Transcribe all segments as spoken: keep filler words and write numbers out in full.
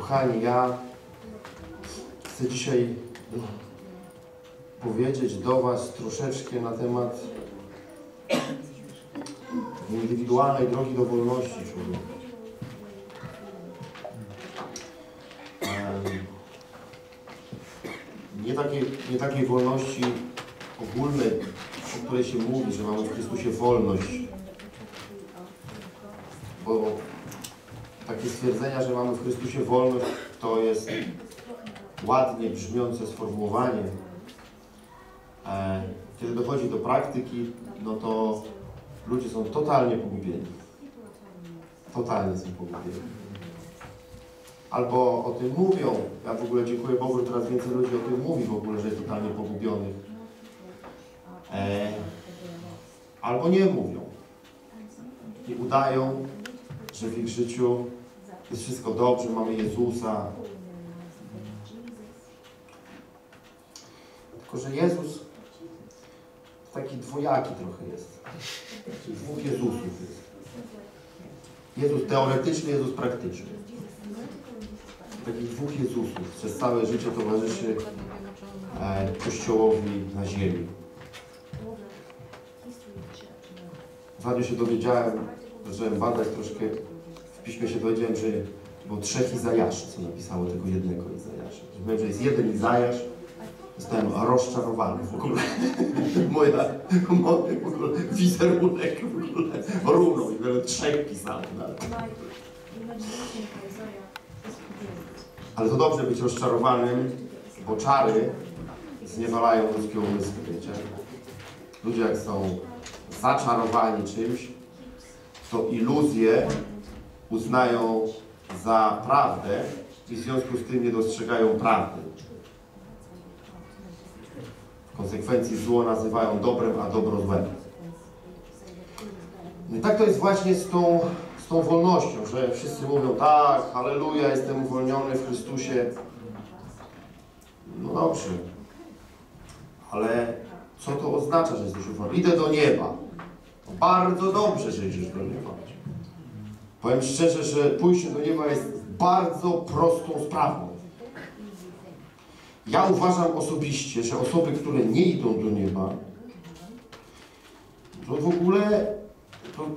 Kochani, ja chcę dzisiaj powiedzieć do Was troszeczkę na temat indywidualnej drogi do wolności człowieka. Nie takiej, nie takiej wolności ogólnej, o której się mówi, że mamy w Chrystusie wolność. Bo takie stwierdzenia, że mamy w Chrystusie wolność, to jest ładnie brzmiące sformułowanie. Kiedy dochodzi do praktyki, no to ludzie są totalnie pogubieni. Totalnie są pogubieni. Albo o tym mówią. Ja w ogóle dziękuję Bogu, że teraz więcej ludzi o tym mówi w ogóle, że jest totalnie pogubionych. E, albo nie mówią. I udają, że w ich życiu jest wszystko dobrze, mamy Jezusa. Tylko że Jezus taki dwojaki trochę jest. Dwóch Jezusów jest. Jezus teoretyczny, Jezus praktyczny. Takich dwóch Jezusów przez całe życie towarzyszy e, Kościołowi na ziemi. Ostatnio się dowiedziałem, zacząłem badać troszkę, w Piśmie się dowiedziałem, że było trzech Izajaszy, co napisało tego jednego Izajasza. Że że jest jeden Izajasz, zostałem rozczarowany w ogóle. Moja, mój w ogóle wizerunek w ogóle runął i wiele trzech pisałem. Ale to dobrze być rozczarowanym, bo czary zniewalają ludzkie umysły, wiecie. Ludzie jak są zaczarowani czymś, to iluzje uznają za prawdę i w związku z tym nie dostrzegają prawdy. W konsekwencji zło nazywają dobrem, a dobro złem. I tak to jest właśnie z tą, z tą wolnością, że wszyscy mówią, tak, halleluja, jestem uwolniony w Chrystusie. No dobrze, ale co to oznacza, że jesteś uwolniony? Idę do nieba. Bardzo dobrze, że idziesz do nieba. Powiem szczerze, że pójście do nieba jest bardzo prostą sprawą. Ja uważam osobiście, że osoby, które nie idą do nieba, to w ogóle... To...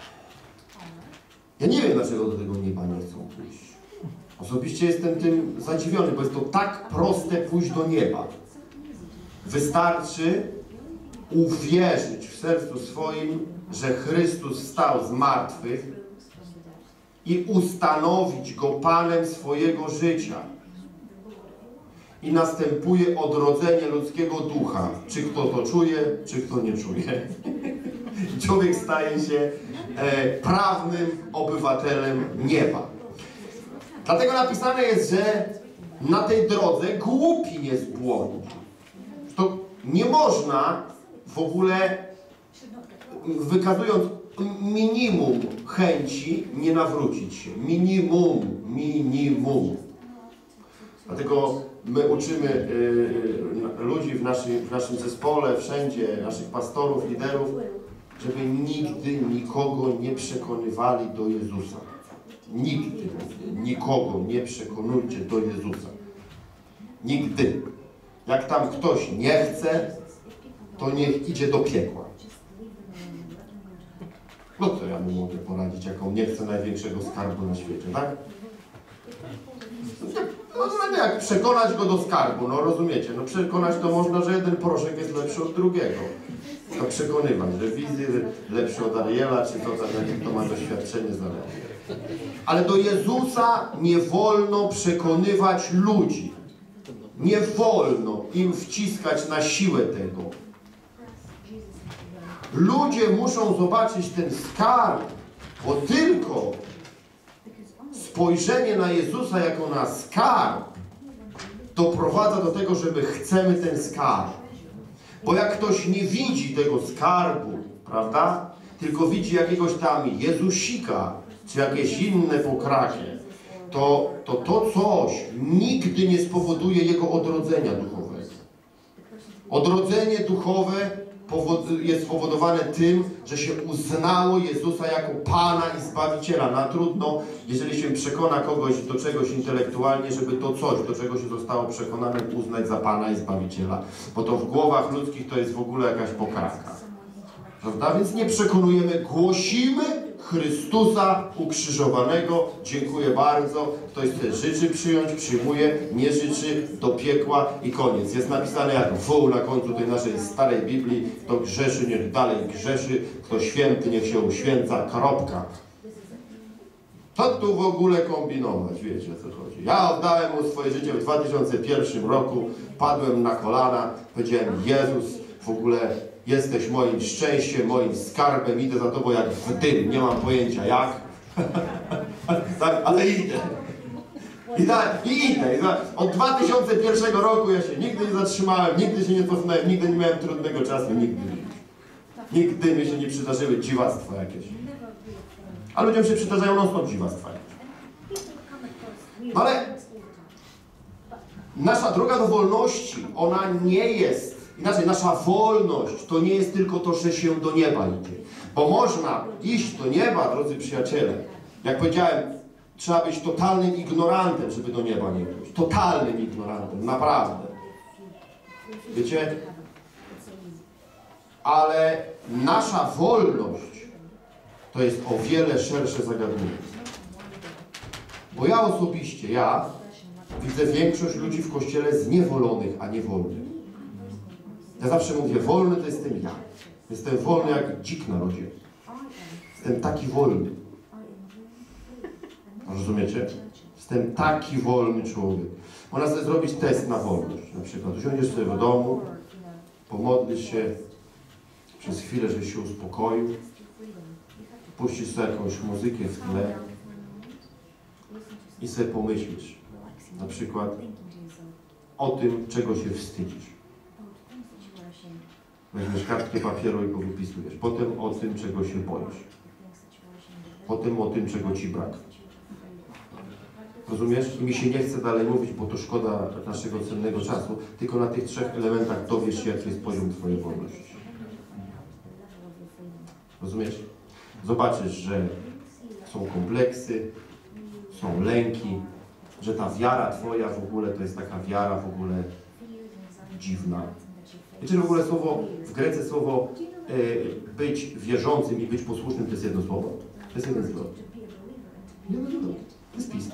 Ja nie wiem, dlaczego do tego nieba nie chcą pójść. Osobiście jestem tym zadziwiony, bo jest to tak proste pójść do nieba. Wystarczy uwierzyć w sercu swoim, że Chrystus wstał z martwych i ustanowić Go Panem swojego życia. I następuje odrodzenie ludzkiego ducha. Czy kto to czuje, czy kto nie czuje. Człowiek staje się e, prawnym obywatelem nieba. Dlatego napisane jest, że na tej drodze głupi nie zbłądzi. To nie można w ogóle, wykazując minimum chęci, nie nawrócić się. Minimum, minimum. Dlatego my uczymy y, ludzi w, naszy, w naszym zespole, wszędzie, naszych pastorów, liderów, żeby nigdy nikogo nie przekonywali do Jezusa. Nigdy, nikogo nie przekonujcie do Jezusa. Nigdy. Jak tam ktoś nie chce, to niech idzie do piekła. No to ja mu mogę poradzić, jak on nie chce największego skarbu na świecie, tak? No jak przekonać go do skarbu, no rozumiecie, no przekonać to można, że jeden proszek jest lepszy od drugiego. To przekonywać, że Wizyr lepszy od Ariela, czy to tak, jak to ma doświadczenie zależy. Ale do Jezusa nie wolno przekonywać ludzi. Nie wolno im wciskać na siłę tego. Ludzie muszą zobaczyć ten skarb, bo tylko spojrzenie na Jezusa jako na skarb doprowadza do tego, że my chcemy ten skarb. Bo jak ktoś nie widzi tego skarbu, prawda, tylko widzi jakiegoś tam Jezusika, czy jakieś inne pokrakie, to to, to coś nigdy nie spowoduje jego odrodzenia duchowego. Odrodzenie duchowe jest spowodowane tym, że się uznało Jezusa jako Pana i Zbawiciela. Na trudno, jeżeli się przekona kogoś do czegoś intelektualnie, żeby to coś, do czego się zostało przekonane, uznać za Pana i Zbawiciela. Bo to w głowach ludzkich to jest w ogóle jakaś pokraka. Prawda? Więc nie przekonujemy, głosimy Chrystusa ukrzyżowanego. Dziękuję bardzo. Ktoś chce życzy przyjąć, przyjmuje, nie życzy, do piekła i koniec. Jest napisane jak wół na końcu tej naszej starej Biblii. Kto grzeszy, niech dalej grzeszy. Kto święty, niech się uświęca. Kropka. Co tu w ogóle kombinować? Wiecie, o co chodzi. Ja oddałem mu swoje życie w dwa tysiące pierwszym roku. Padłem na kolana. Powiedziałem, Jezus, w ogóle jesteś moim szczęściem, moim skarbem, idę za Tobą jak w dym, nie mam pojęcia jak, tak, ale idę. I, tak, i idę. I tak, od dwa tysiące pierwszego roku ja się nigdy nie zatrzymałem, nigdy się nie cofnąłem, nigdy nie miałem trudnego czasu, nigdy. Nigdy mi się nie przydarzyły dziwactwa jakieś. A ludziom się przydarzają non-stop dziwactwa jakieś. Ale nasza droga do wolności, ona nie jest. Inaczej, nasza wolność to nie jest tylko to, że się do nieba idzie. Bo można iść do nieba, drodzy przyjaciele. Jak powiedziałem, trzeba być totalnym ignorantem, żeby do nieba nie pójść. Totalnym ignorantem, naprawdę. Wiecie? Ale nasza wolność to jest o wiele szersze zagadnienie. Bo ja osobiście, ja widzę większość ludzi w Kościele zniewolonych, a nie wolnych. Ja zawsze mówię, wolny to jestem ja. Jestem wolny jak dzik na lodzie. Jestem taki wolny. Rozumiecie? Jestem taki wolny człowiek. Można sobie zrobić test na wolność. Na przykład usiądziesz sobie w domu, pomodlisz się przez chwilę, żeś się uspokoił, puścisz sobie jakąś muzykę w tle i sobie pomyślisz na przykład o tym, czego się wstydzisz. Weźmiesz kartkę papieru i go wypisujesz. Potem o tym, czego się boisz. Potem o tym, czego ci brak. Rozumiesz? I mi się nie chce dalej mówić, bo to szkoda naszego cennego czasu. Tylko na tych trzech elementach dowiesz się, jaki jest poziom twojej wolności. Rozumiesz? Zobaczysz, że są kompleksy, są lęki, że ta wiara twoja w ogóle to jest taka wiara w ogóle dziwna. Wiecie, w ogóle słowo, w Grece słowo e, być wierzącym i być posłusznym to jest jedno słowo? To jest jeden zwrot. Nie, no, no, to jest pismo.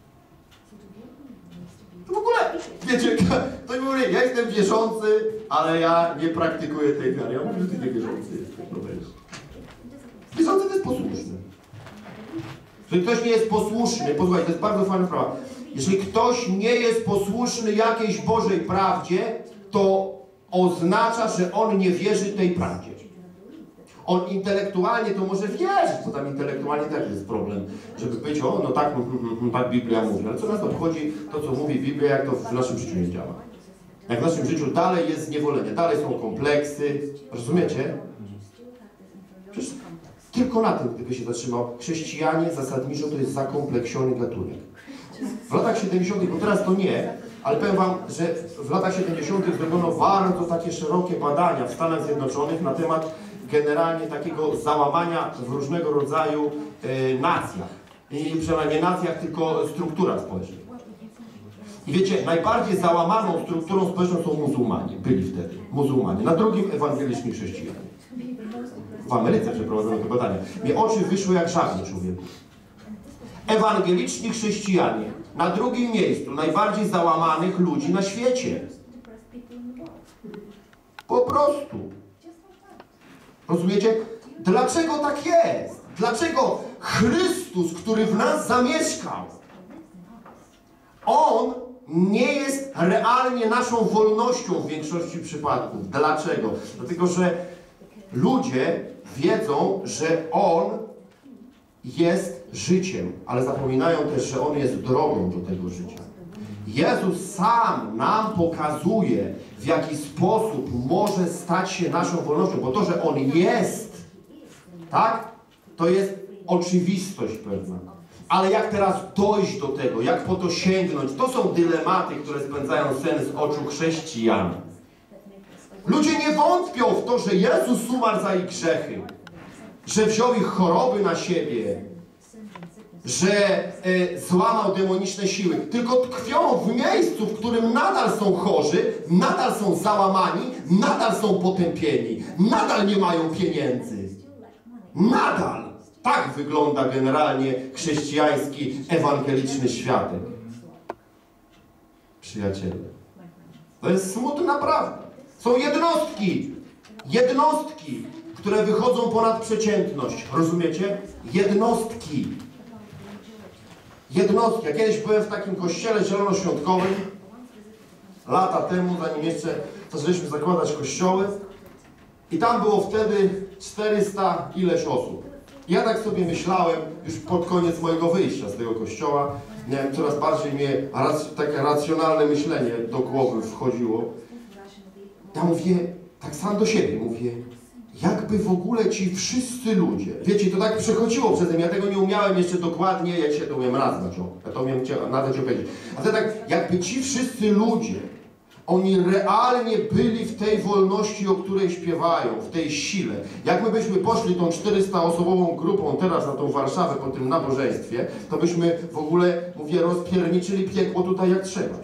To w ogóle, wiecie, to w ogóle, ja jestem wierzący, ale ja nie praktykuję tej wiary. Ja mówię, że ty nie wierzący jesteś. No weź. Wierzący to jest posłuszny. Jeżeli ktoś nie jest posłuszny, posłuchaj, to jest bardzo fajna sprawa. Jeżeli ktoś nie jest posłuszny jakiejś Bożej prawdzie, to oznacza, że on nie wierzy tej prawdzie. On intelektualnie to może wierzyć, bo tam intelektualnie też jest problem, żeby być, o, no tak, no, no, tak Biblia mówi, ale co nas obchodzi to, co mówi Biblia, jak to w naszym życiu nie działa. Jak w naszym życiu dalej jest zniewolenie, dalej są kompleksy, rozumiecie? Przecież tylko na tym, gdyby się zatrzymał, chrześcijanie zasadniczo to jest zakompleksiony gatunek. W latach siedemdziesiątych, bo teraz to nie, ale powiem wam, że w latach siedemdziesiątych zrobiono bardzo takie szerokie badania w Stanach Zjednoczonych na temat generalnie takiego załamania w różnego rodzaju e, nacjach. I przynajmniej nie nacjach, tylko strukturach społecznych. I wiecie, najbardziej załamaną strukturą społeczną są muzułmanie. Byli wtedy muzułmanie. Na drugim ewangeliczni chrześcijanie. W Ameryce przeprowadzono te badania. Mnie oczy wyszły jak żabnie, człowieku. Ewangeliczni chrześcijanie. Na drugim miejscu najbardziej załamanych ludzi na świecie. Po prostu. Rozumiecie? Dlaczego tak jest? Dlaczego Chrystus, który w nas zamieszkał, On nie jest realnie naszą wolnością w większości przypadków. Dlaczego? Dlatego, że ludzie wiedzą, że On jest życiem, ale zapominają też, że On jest drogą do tego życia. Jezus sam nam pokazuje, w jaki sposób może stać się naszą wolnością, bo to, że On jest, tak, to jest oczywistość pewna. Ale jak teraz dojść do tego, jak po to sięgnąć, to są dylematy, które spędzają sen z oczu chrześcijan. Ludzie nie wątpią w to, że Jezus umarł za ich grzechy, że wziął ich choroby na siebie, że e, złamał demoniczne siły, tylko tkwią w miejscu, w którym nadal są chorzy, nadal są załamani, nadal są potępieni, nadal nie mają pieniędzy. Nadal. Tak wygląda generalnie chrześcijański, ewangeliczny światek. Przyjaciele. To jest smutna prawda. Są jednostki. Jednostki, które wychodzą ponad przeciętność. Rozumiecie? Jednostki. Jednostki. Ja kiedyś byłem w takim kościele zielonoświątkowym. Lata temu, zanim jeszcze zaczęliśmy zakładać kościoły. I tam było wtedy czterysta ileś osób. I ja tak sobie myślałem, już pod koniec mojego wyjścia z tego kościoła, nie wiem, coraz bardziej mnie rac takie racjonalne myślenie do głowy wchodziło. Ja mówię, tak sam do siebie mówię, jakby w ogóle ci wszyscy ludzie, wiecie, to tak przechodziło przeze mnie, ja tego nie umiałem jeszcze dokładnie, jak się to umiem nazwać, o, ja to umiem nawet powiedzieć. A to tak, jakby ci wszyscy ludzie, oni realnie byli w tej wolności, o której śpiewają, w tej sile. Jak my byśmy poszli tą czterystoosobową grupą teraz na tą Warszawę po tym nabożeństwie, to byśmy w ogóle, mówię, rozpierniczyli piekło tutaj jak trzeba.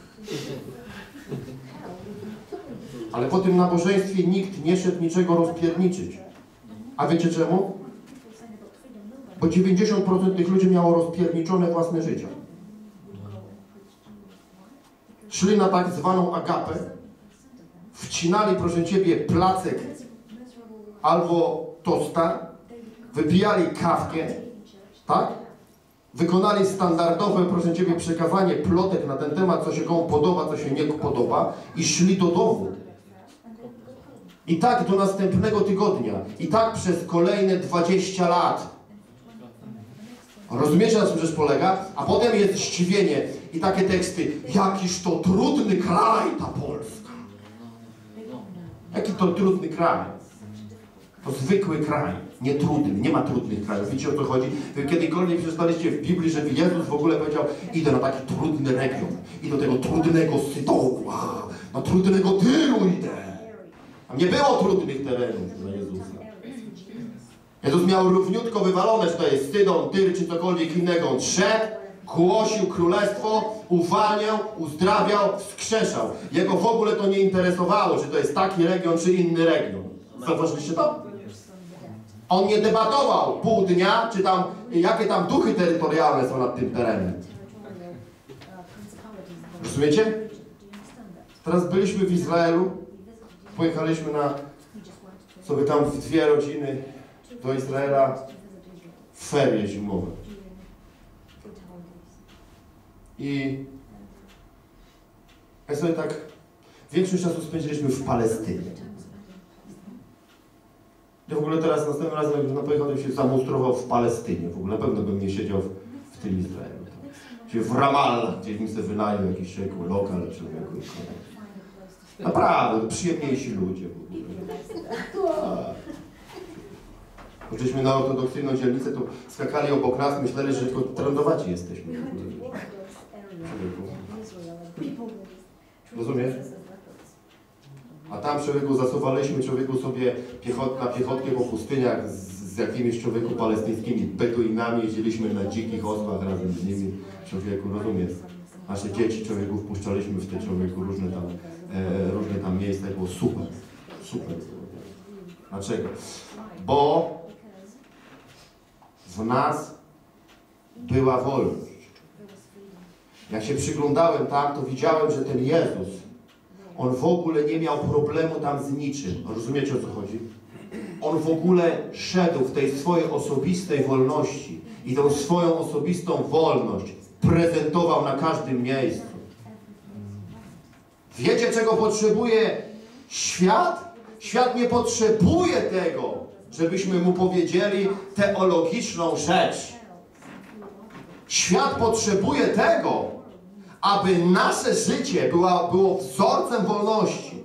Ale po tym nabożeństwie nikt nie szedł niczego rozpierniczyć. A wiecie czemu? Bo dziewięćdziesiąt procent tych ludzi miało rozpierniczone własne życia. Szli na tak zwaną agapę, wcinali, proszę Ciebie, placek albo tosta, wypijali kawkę, tak? Wykonali standardowe, proszę Ciebie, przekazanie plotek na ten temat, co się komu podoba, co się nie podoba i szli do domu. I tak do następnego tygodnia. I tak przez kolejne dwadzieścia lat. Rozumiecie, na czym rzecz polega? A potem jest zdziwienie i takie teksty. Jakiż to trudny kraj ta Polska. Jaki to trudny kraj? To zwykły kraj, nie trudny, nie ma trudnych krajów. Wiecie, o co chodzi? Wy kiedykolwiek przeczytaliście w Biblii, że Jezus w ogóle powiedział, idę na taki trudny region, i do tego trudnego Sydonu, na trudnego Tyru idę. Tam nie było trudnych terenów dla Jezusa. Jezus miał równiutko wywalone, że to jest Sydon, Tyr czy cokolwiek innego. On szedł, głosił królestwo, uwalniał, uzdrawiał, wskrzeszał. Jego w ogóle to nie interesowało, czy to jest taki region, czy inny region. Zauważyliście to? On nie debatował pół dnia, czy tam, jakie tam duchy terytorialne są nad tym terenem. Rozumiecie? Teraz byliśmy w Izraelu, pojechaliśmy na sobie tam w dwie rodziny do Izraela w ferie zimowe. I ja sobie tak większość czasu spędziliśmy w Palestynie. Ja w ogóle teraz następnym razem, jakbym na pojechał, się zamustrował w Palestynie. W ogóle na pewno bym nie siedział w, w tym Izraelu. Tam, w Ramallah, gdzie mi sobie wynajął jakiś człowieku, lokal, człowieku. Naprawdę, przyjemniejsi ludzie w ogóle. Poszliśmy na ortodoksyjną dzielnicę, to skakali obok nas, myśleli, że tylko trendowaci jesteśmy. Rozumiesz? A tam, człowieku, zasuwaliśmy człowieku sobie piechot, na piechotkę po pustyniach z, z jakimiś człowieku palestyńskimi beduinami, jeździliśmy na dzikich ospach razem z nimi, człowieku, rozumiesz? Nasze dzieci człowieku wpuszczaliśmy w te człowieku różne tam, e, różne tam miejsca i było super, super. Dlaczego? Bo w nas była wolność. Jak się przyglądałem tam, to widziałem, że ten Jezus, On w ogóle nie miał problemu tam z niczym. Rozumiecie, o co chodzi? On w ogóle szedł w tej swojej osobistej wolności i tą swoją osobistą wolność prezentował na każdym miejscu. Wiecie, czego potrzebuje świat? Świat nie potrzebuje tego, żebyśmy mu powiedzieli teologiczną rzecz. Świat potrzebuje tego, aby nasze życie było, było wzorcem wolności.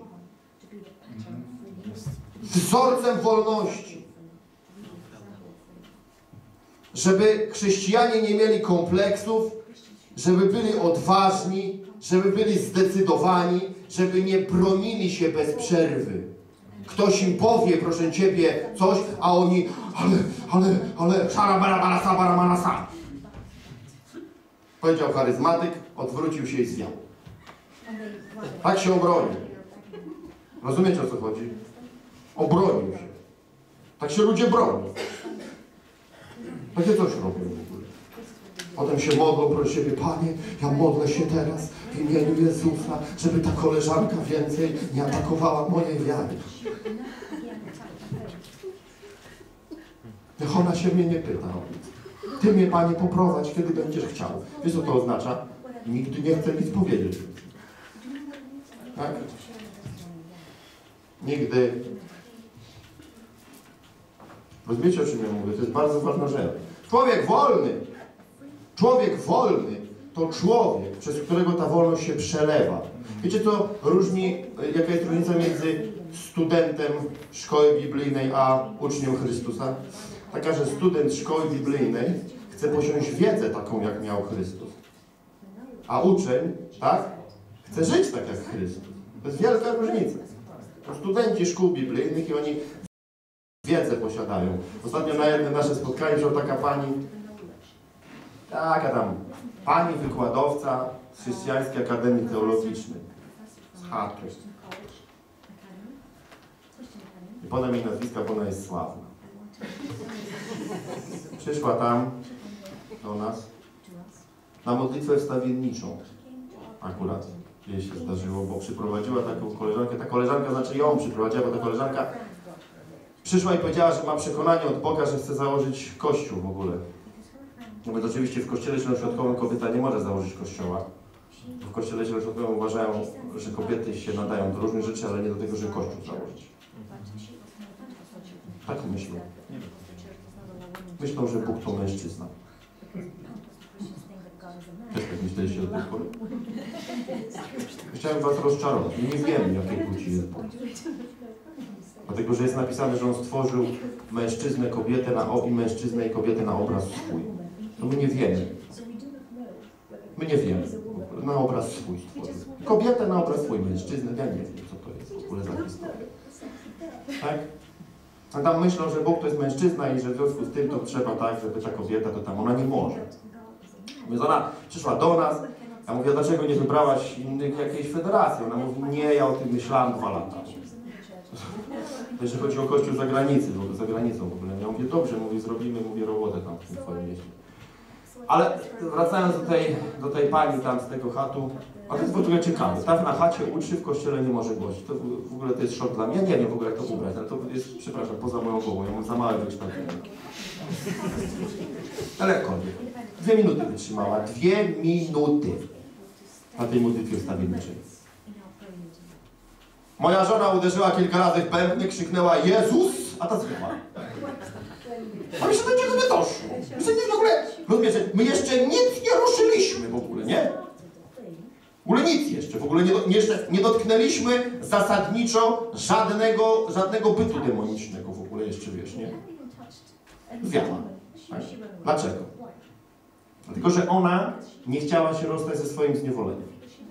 Wzorcem wolności. Żeby chrześcijanie nie mieli kompleksów, żeby byli odważni, żeby byli zdecydowani, żeby nie bronili się bez przerwy. Ktoś im powie, proszę Ciebie, coś, a oni, ale, ale, ale, szara, bara, bara, sa, bara, bara, sa. Powiedział charyzmatyk, odwrócił się i zwiał. Tak się obronił. Rozumiecie, o co chodzi? Obronił się. Tak się ludzie bronią. Takie coś robią w ogóle. Potem się modlą pro siebie, Panie, ja modlę się teraz w imieniu Jezusa, żeby ta koleżanka więcej nie atakowała mojej wiary. Niech ona się mnie nie pyta. Ty mnie, Panie, poprowadź, kiedy będziesz chciał. Wiesz, co to oznacza? Nigdy nie chcę nic powiedzieć. Tak? Nigdy. Rozumiecie, o czym ja mówię? To jest bardzo ważna rzecz. Człowiek wolny, człowiek wolny to człowiek, przez którego ta wolność się przelewa. Wiecie, co różni, jaka jest różnica między studentem szkoły biblijnej a uczniem Chrystusa? Taka, że student szkoły biblijnej chce posiąść wiedzę taką, jak miał Chrystus. A uczeń, tak, chce żyć tak jak Chrystus. To jest wielka różnica. To studenci szkół biblijnych i oni wiedzę posiadają. Ostatnio na jednym naszym spotkaniu wziął taka pani, taka tam, pani wykładowca z Chrześcijańskiej Akademii Teologicznej. Z Chaty. I podam jej nazwiska, bo ona jest sławna. Przyszła tam do nas na modlitwę wstawienniczą. Akurat jej się zdarzyło, bo przyprowadziła taką koleżankę. Ta koleżanka, znaczy ją przyprowadziła, bo ta koleżanka przyszła i powiedziała, że ma przekonanie od Boga, że chce założyć kościół w ogóle. No więc oczywiście w kościele zielonoświątkowym kobieta nie może założyć kościoła. W kościele zielonoświątkowym uważają, że kobiety się nadają do różnych rzeczy, ale nie do tego, że kościół założyć. Tak myślą. Myślą, że Bóg to mężczyzna. Też tak myśleliście do tej pory? Chciałem was rozczarować. Nie wiem, jakiej płci jest Bóg. Dlatego, że jest napisane, że On stworzył mężczyznę, kobietę na o i mężczyznę i kobietę na obraz swój. To my nie wiemy. My nie wiemy. Na obraz swój stworzył. Kobietę na obraz swój, mężczyznę. Ja nie wiem, co to jest w ogóle za historia. Tak? A tam myślą, że Bóg to jest mężczyzna i że w związku z tym to trzeba tak, żeby ta kobieta to tam, ona nie może. Więc ona przyszła do nas, ja mówię, dlaczego nie wybrałaś innych jakiejś federacji? Ona mówi, nie, ja o tym myślałam dwa lata. Jeżeli chodzi o kościół za granicą, bo za granicą w ogóle. Ja mówię, dobrze, mówię, zrobimy, mówię, robotę tam w tym twoim mieście. Ale wracając do tej, do tej pani tam z tego chatu, a to jest w ogóle ciekawe. Tam na chacie uczy, w kościele nie może głosić. To w ogóle to jest szok dla mnie. Ja nie wiem w ogóle jak to ubrać, ale to jest, przepraszam, poza moją głową. Ja mam za małe wykształcenie. Ale jakkolwiek. Dwie minuty wytrzymała. Dwie minuty na tej modlitwie wstawienniczej. Moja żona uderzyła kilka razy w bębny, krzyknęła Jezus, a ta zrywa. A my się do niego nie doszło. My się nie w ogóle, rozumiecie, my jeszcze nic nie ruszyliśmy w ogóle, nie? W ogóle nic jeszcze, w ogóle nie, nie, jeszcze nie dotknęliśmy zasadniczo żadnego, żadnego bytu demonicznego w ogóle jeszcze, wiesz, nie? Wiała. Tak? Dlaczego? Dlatego, że ona nie chciała się rozstać ze swoim zniewoleniem.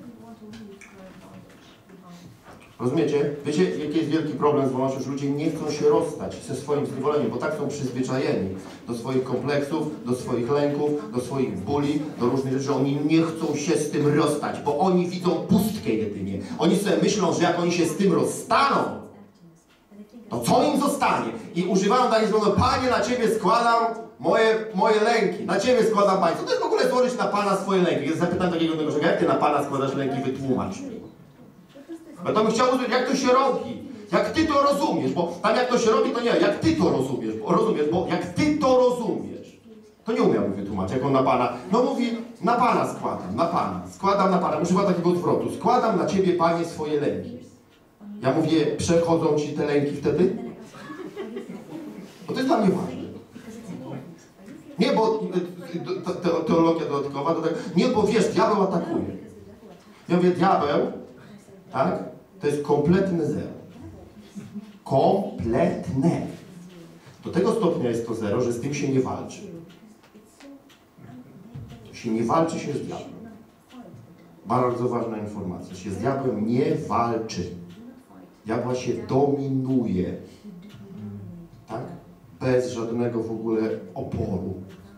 Rozumiecie? Wiecie, jaki jest wielki problem z wolnością, że ludzie nie chcą się rozstać ze swoim zniewoleniem, bo tak są przyzwyczajeni do swoich kompleksów, do swoich lęków, do swoich bóli, do różnych rzeczy, że oni nie chcą się z tym rozstać, bo oni widzą pustkę jedynie. Oni sobie myślą, że jak oni się z tym rozstaną, to co im zostanie? I używają takich słów, Panie, na Ciebie składam moje, moje lęki, na Ciebie składam Panie. Co to jest w ogóle złożyć na Pana swoje lęki? Ja zapytam takiego, że jak Ty na Pana składasz lęki, wytłumacz mi. Bo to bym chciał usłyszeć, jak to się robi, jak Ty to rozumiesz, bo tam jak to się robi, to nie, jak Ty to rozumiesz, bo, rozumiesz, bo jak Ty to rozumiesz, to nie umiał mi wytłumaczyć, jak on na Pana, no mówi, na Pana składam, na Pana, składam na Pana, używa takiego zwrotu, składam na Ciebie, Panie, swoje lęki. Ja mówię, przechodzą Ci te lęki wtedy? Bo to jest dla mnie ważne. Nie, bo teologia dodatkowa, to tak, nie, bo wiesz, diabeł atakuje. Ja mówię, diabeł, tak? To jest kompletne zero. Kompletne. Do tego stopnia jest to zero, że z tym się nie walczy. To Się nie walczy się z diabłem. Bardzo ważna informacja. Się z diabłem nie walczy. Diabła się dominuje. Tak? Bez żadnego w ogóle oporu.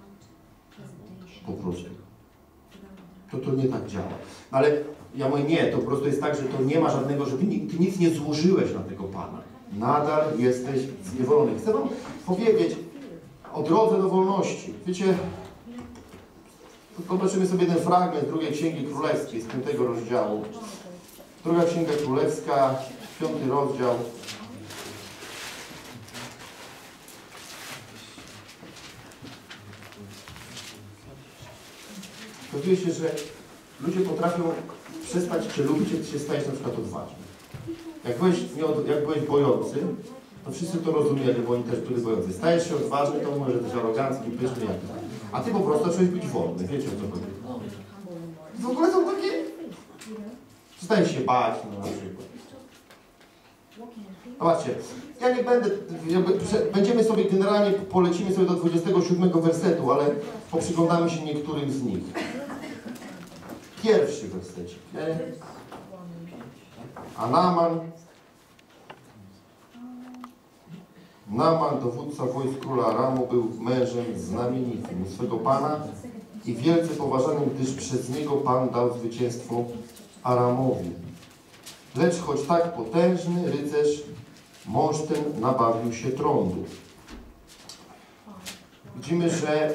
Po prostu. To to nie tak działa. Ale ja mówię, nie, to po prostu jest tak, że to nie ma żadnego, że ty, ty nic nie złożyłeś na tego Pana. Nadal jesteś zniewolony. Chcę wam powiedzieć o drodze do wolności. Wiecie, zobaczymy sobie ten fragment drugiej Księgi Królewskiej z piątego rozdziału. Druga Księga Królewska, piąty rozdział. Okazuje się, że ludzie potrafią przestać Cię lubić, jak się stajesz na przykład odważny. Jak byłeś, nie od, jak byłeś bojący, to wszyscy to rozumieli, bo oni też byli bojący. Stajesz się odważny, to mówię, że jesteś arogancki, pyszny, jak to. A Ty po prostu zacząłeś być wolny. Wiecie, o co chodzi. W ogóle są takie... Przestajesz się bać, no na przykład. Zobaczcie, ja nie będę, jakby, będziemy sobie generalnie, polecimy sobie do dwudziestego siódmego wersetu, ale poprzyglądamy się niektórym z nich. Pierwszy wersecik. Nie? A Naaman, Naaman, dowódca wojsk króla Aramu, był mężem znamienitym u swego Pana i wielce poważanym, gdyż przez niego Pan dał zwycięstwo Aramowi. Lecz choć tak potężny rycerz, mąż ten nabawił się trądu. Widzimy, że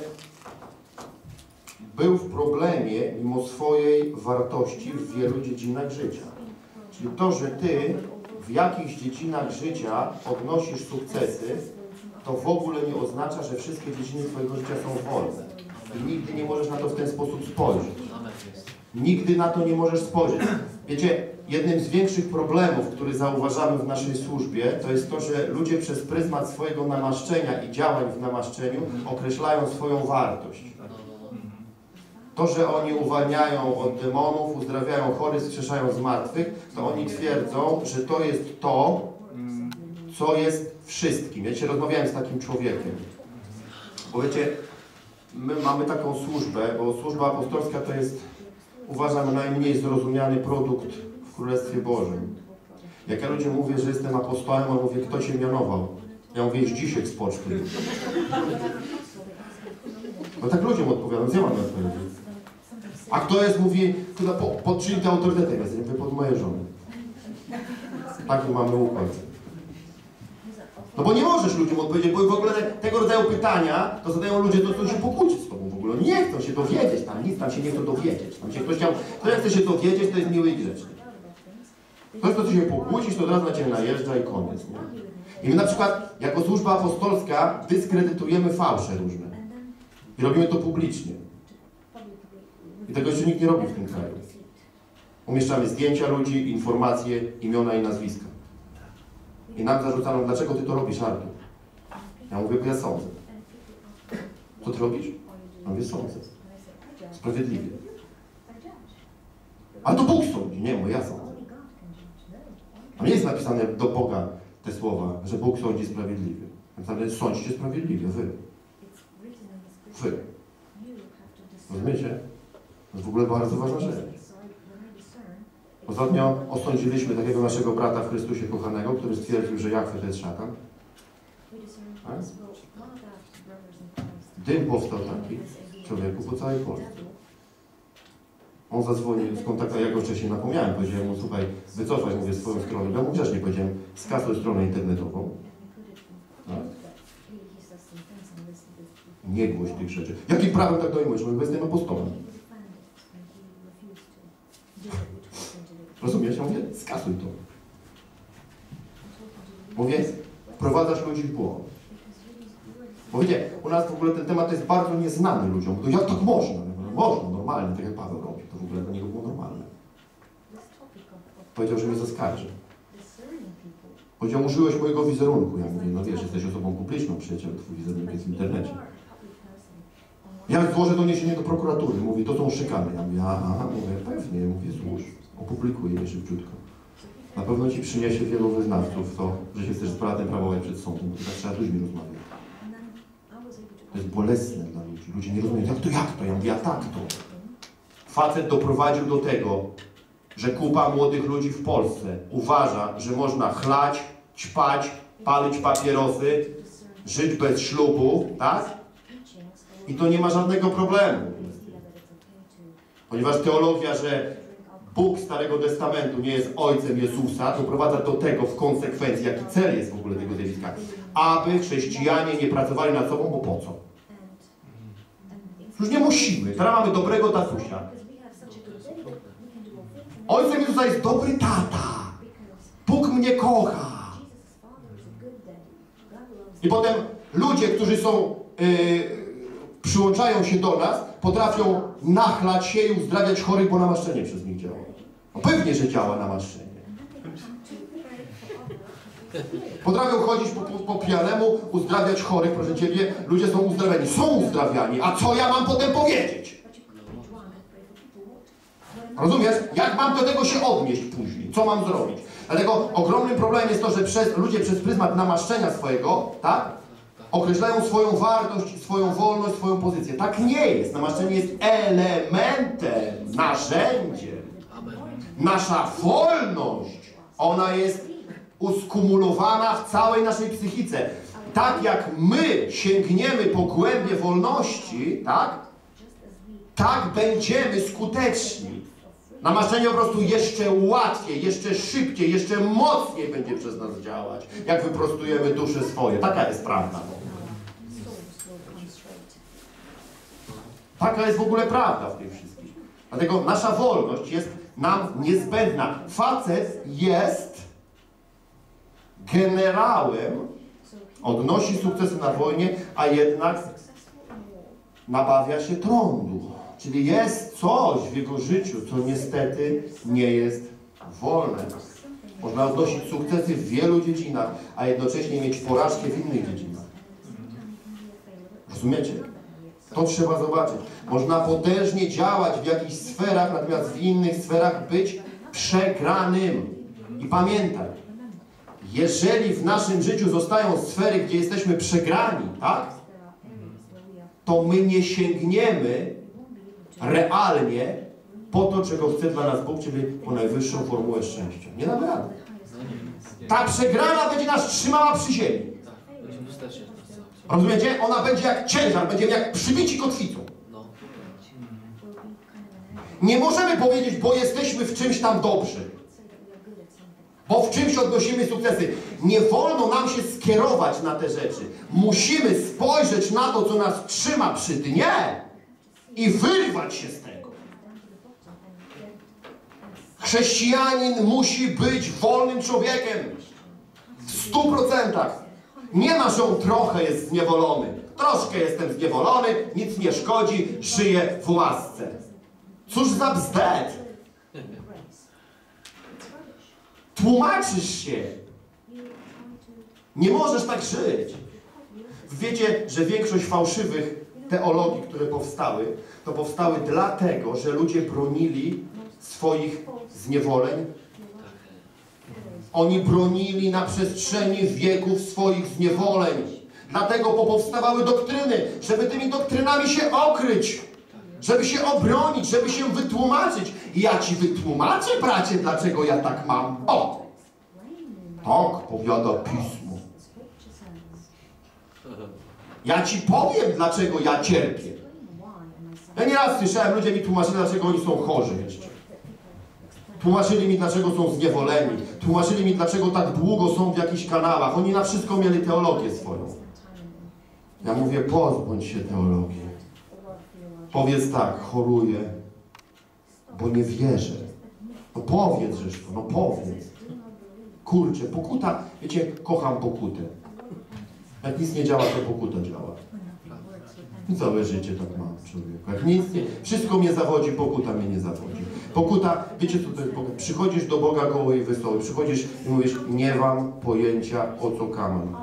był w problemie mimo swojej wartości w wielu dziedzinach życia. Czyli to, że Ty w jakichś dziedzinach życia odnosisz sukcesy, to w ogóle nie oznacza, że wszystkie dziedziny Twojego życia są wolne. I nigdy nie możesz na to w ten sposób spojrzeć. Nigdy na to nie możesz spojrzeć. Wiecie, jednym z większych problemów, który zauważamy w naszej służbie, to jest to, że ludzie przez pryzmat swojego namaszczenia i działań w namaszczeniu określają swoją wartość. To, że oni uwalniają od demonów, uzdrawiają chorych, wskrzeszają zmartwych, to oni twierdzą, że to jest to, co jest wszystkim. Ja dzisiaj rozmawiałem z takim człowiekiem. Bo wiecie, my mamy taką służbę, bo służba apostolska to jest, uważam, najmniej zrozumiany produkt w Królestwie Bożym. Jak ja ludziom mówię, że jestem apostołem, on mówi, kto Cię mianował? Ja mówię, Zdzisiek z poczty. No tak ludziom odpowiadam, gdzie mam odpowiedzieć? A kto jest, mówi, kto po, pod czyim autorytetem jest? Ja mówię, pod moje żony. Taki mamy układ. No bo nie możesz ludziom odpowiedzieć, bo w ogóle tego rodzaju pytania to zadają ludzie, to chcą się pokłócić z Tobą w ogóle. Nie chcą się dowiedzieć tam, nic tam się nie chce dowiedzieć. Tam się ktoś chciał, kto chce się dowiedzieć, to jest miły i grzeczny. Ktoś, kto się pokłócić, to od razu na Ciebie najeżdża i koniec. Nie? I my na przykład, jako służba apostolska, dyskredytujemy fałsze różne. I robimy to publicznie. I tego jeszcze nikt nie robi w tym kraju. Umieszczamy zdjęcia ludzi, informacje, imiona i nazwiska. I nam zarzucano, dlaczego Ty to robisz, Artur? Ja mówię, bo ja sądzę. Co Ty robisz? Ja mówię, sądzę. Sprawiedliwie. Ale to Bóg sądzi, nie, bo ja sądzę. A nie jest napisane do Boga te słowa, że Bóg sądzi sprawiedliwie. Napisane, sądźcie sprawiedliwie, Wy. Wy. Rozumiecie? To jest w ogóle bardzo ważna rzecz. Ostatnio osądziliśmy takiego naszego brata w Chrystusie kochanego, który stwierdził, że Jahwe to jest szatan. Tak? Dym powstał taki człowieku po całej Polsce. On zadzwonił, skontaktował, ja go wcześniej napomniałem, powiedziałem mu, słuchaj, wycofaj, mówię, swoją stronę. Ja mu grzecznie powiedziałem, skasuj stronę internetową. Tak? Nie głoś tych rzeczy. Jakim prawem tak dojmujesz? Mówię, bo jestem apostołem. Rozumiesz? Ja mówię, skasuj to. Mówię, wprowadzasz ludzi w błąd. Bo wiecie, u nas w ogóle ten temat jest bardzo nieznany ludziom. To jak tak można? Można, normalnie, tak jak Paweł robi. To w ogóle dla niego było normalne. Powiedział, że mnie zaskarży. Powiedział, użyłeś mojego wizerunku. Ja mówię, no wiesz, jesteś osobą publiczną, przecież twój wizerunek jest w internecie. Ja złożę doniesienie do prokuratury. Mówi, to są szykany. Ja mówię, aha, mówię, pewnie. Mówię, złóż. Opublikuję je szybciutko. Na pewno Ci przyniesie wielu wyznawców to, że się chcesz z bratem prawować przed sądem, bo tak trzeba z ludźmi rozmawiać. To jest bolesne dla ludzi. Ludzie nie rozumieją, jak to, jak to? Ja mówię, a tak to. Facet doprowadził do tego, że kupa młodych ludzi w Polsce uważa, że można chlać, ćpać, palić papierosy, żyć bez ślubu, tak? I to nie ma żadnego problemu. Ponieważ teologia, że Bóg Starego Testamentu nie jest ojcem Jezusa, doprowadza do tego w konsekwencji, jaki cel jest w ogóle tego zjawiska, aby chrześcijanie nie pracowali nad sobą, bo po co? Już nie musimy. Teraz mamy dobrego tatusia. Ojcem Jezusa jest dobry tata. Bóg mnie kocha. I potem ludzie, którzy są, yy, przyłączają się do nas, potrafią nachlać się i uzdrawiać chorych, bo namaszczenie przez nich działa. No pewnie, że działa namaszczenie. Potrafią chodzić po, po, po pijanemu, uzdrawiać chorych, proszę Ciebie. Ludzie są uzdrawiani. Są uzdrawiani. A co ja mam potem powiedzieć? Rozumiesz? Jak mam do tego się odnieść później? Co mam zrobić? Dlatego ogromnym problemem jest to, że przez, ludzie przez pryzmat namaszczenia swojego, tak? Określają swoją wartość, swoją wolność, swoją pozycję. Tak nie jest. Namaszczenie jest elementem, narzędziem. Nasza wolność, ona jest uskumulowana w całej naszej psychice. Tak jak my sięgniemy po głębie wolności, tak? Tak będziemy skuteczni. Namaszczenie po prostu jeszcze łatwiej, jeszcze szybciej, jeszcze mocniej będzie przez nas działać, jak wyprostujemy dusze swoje. Taka jest prawda. Taka jest w ogóle prawda w tym wszystkim. Dlatego nasza wolność jest nam niezbędna. Facet jest generałem, odnosi sukcesy na wojnie, a jednak nabawia się trądu. Czyli jest coś w jego życiu, co niestety nie jest wolne. Można odnosić sukcesy w wielu dziedzinach, a jednocześnie mieć porażkę w innych dziedzinach. Rozumiecie? To trzeba zobaczyć. Można potężnie działać w jakichś sferach, natomiast w innych sferach być przegranym. I pamiętaj, jeżeli w naszym życiu zostają sfery, gdzie jesteśmy przegrani, tak? To my nie sięgniemy realnie po to, czego chce dla nas Bóg, czyli po najwyższą formułę szczęścia. Nie damy rady. Ta przegrana będzie nas trzymała przy ziemi. Rozumiecie? Ona będzie jak ciężar, będziemy jak przybici kotwicą. Nie możemy powiedzieć, bo jesteśmy w czymś tam dobrzy. Bo w czymś odnosimy sukcesy. Nie wolno nam się skierować na te rzeczy. Musimy spojrzeć na to, co nas trzyma przy dnie i wyrwać się z tego. Chrześcijanin musi być wolnym człowiekiem. W stu procentach. Nie ma, że on trochę jest zniewolony. Troszkę jestem zniewolony, nic nie szkodzi, żyję w łasce. Cóż za bzdet. Tłumaczysz się. Nie możesz tak żyć. Wiecie, że większość fałszywych teologii, które powstały, to powstały dlatego, że ludzie bronili swoich zniewoleń. Oni bronili na przestrzeni wieków swoich zniewoleń. Dlatego powstawały doktryny, żeby tymi doktrynami się okryć, żeby się obronić, żeby się wytłumaczyć. I ja ci wytłumaczę, bracie, dlaczego ja tak mam. O! Tak powiada Pismo. Ja ci powiem, dlaczego ja cierpię. Ja nieraz słyszałem, ludzie mi tłumaczyli, dlaczego oni są chorzy jeszcze. Tłumaczyli mi, dlaczego są zniewoleni. Tłumaczyli mi, dlaczego tak długo są w jakichś kanałach. Oni na wszystko mieli teologię swoją. Ja mówię, pozbądź się teologii. Powiedz tak, choruję, bo nie wierzę. No powiedz, żeż to, no powiedz. Kurczę, pokuta, wiecie, kocham pokutę. Jak nic nie działa, to pokuta działa. I całe życie tak mam, człowieku. Jak nic nie, wszystko mnie zawodzi, pokuta mnie nie zawodzi. Pokuta, wiecie co to jest pokuta? Przychodzisz do Boga goły i wesoły, przychodzisz i mówisz, nie mam pojęcia, o co kaman.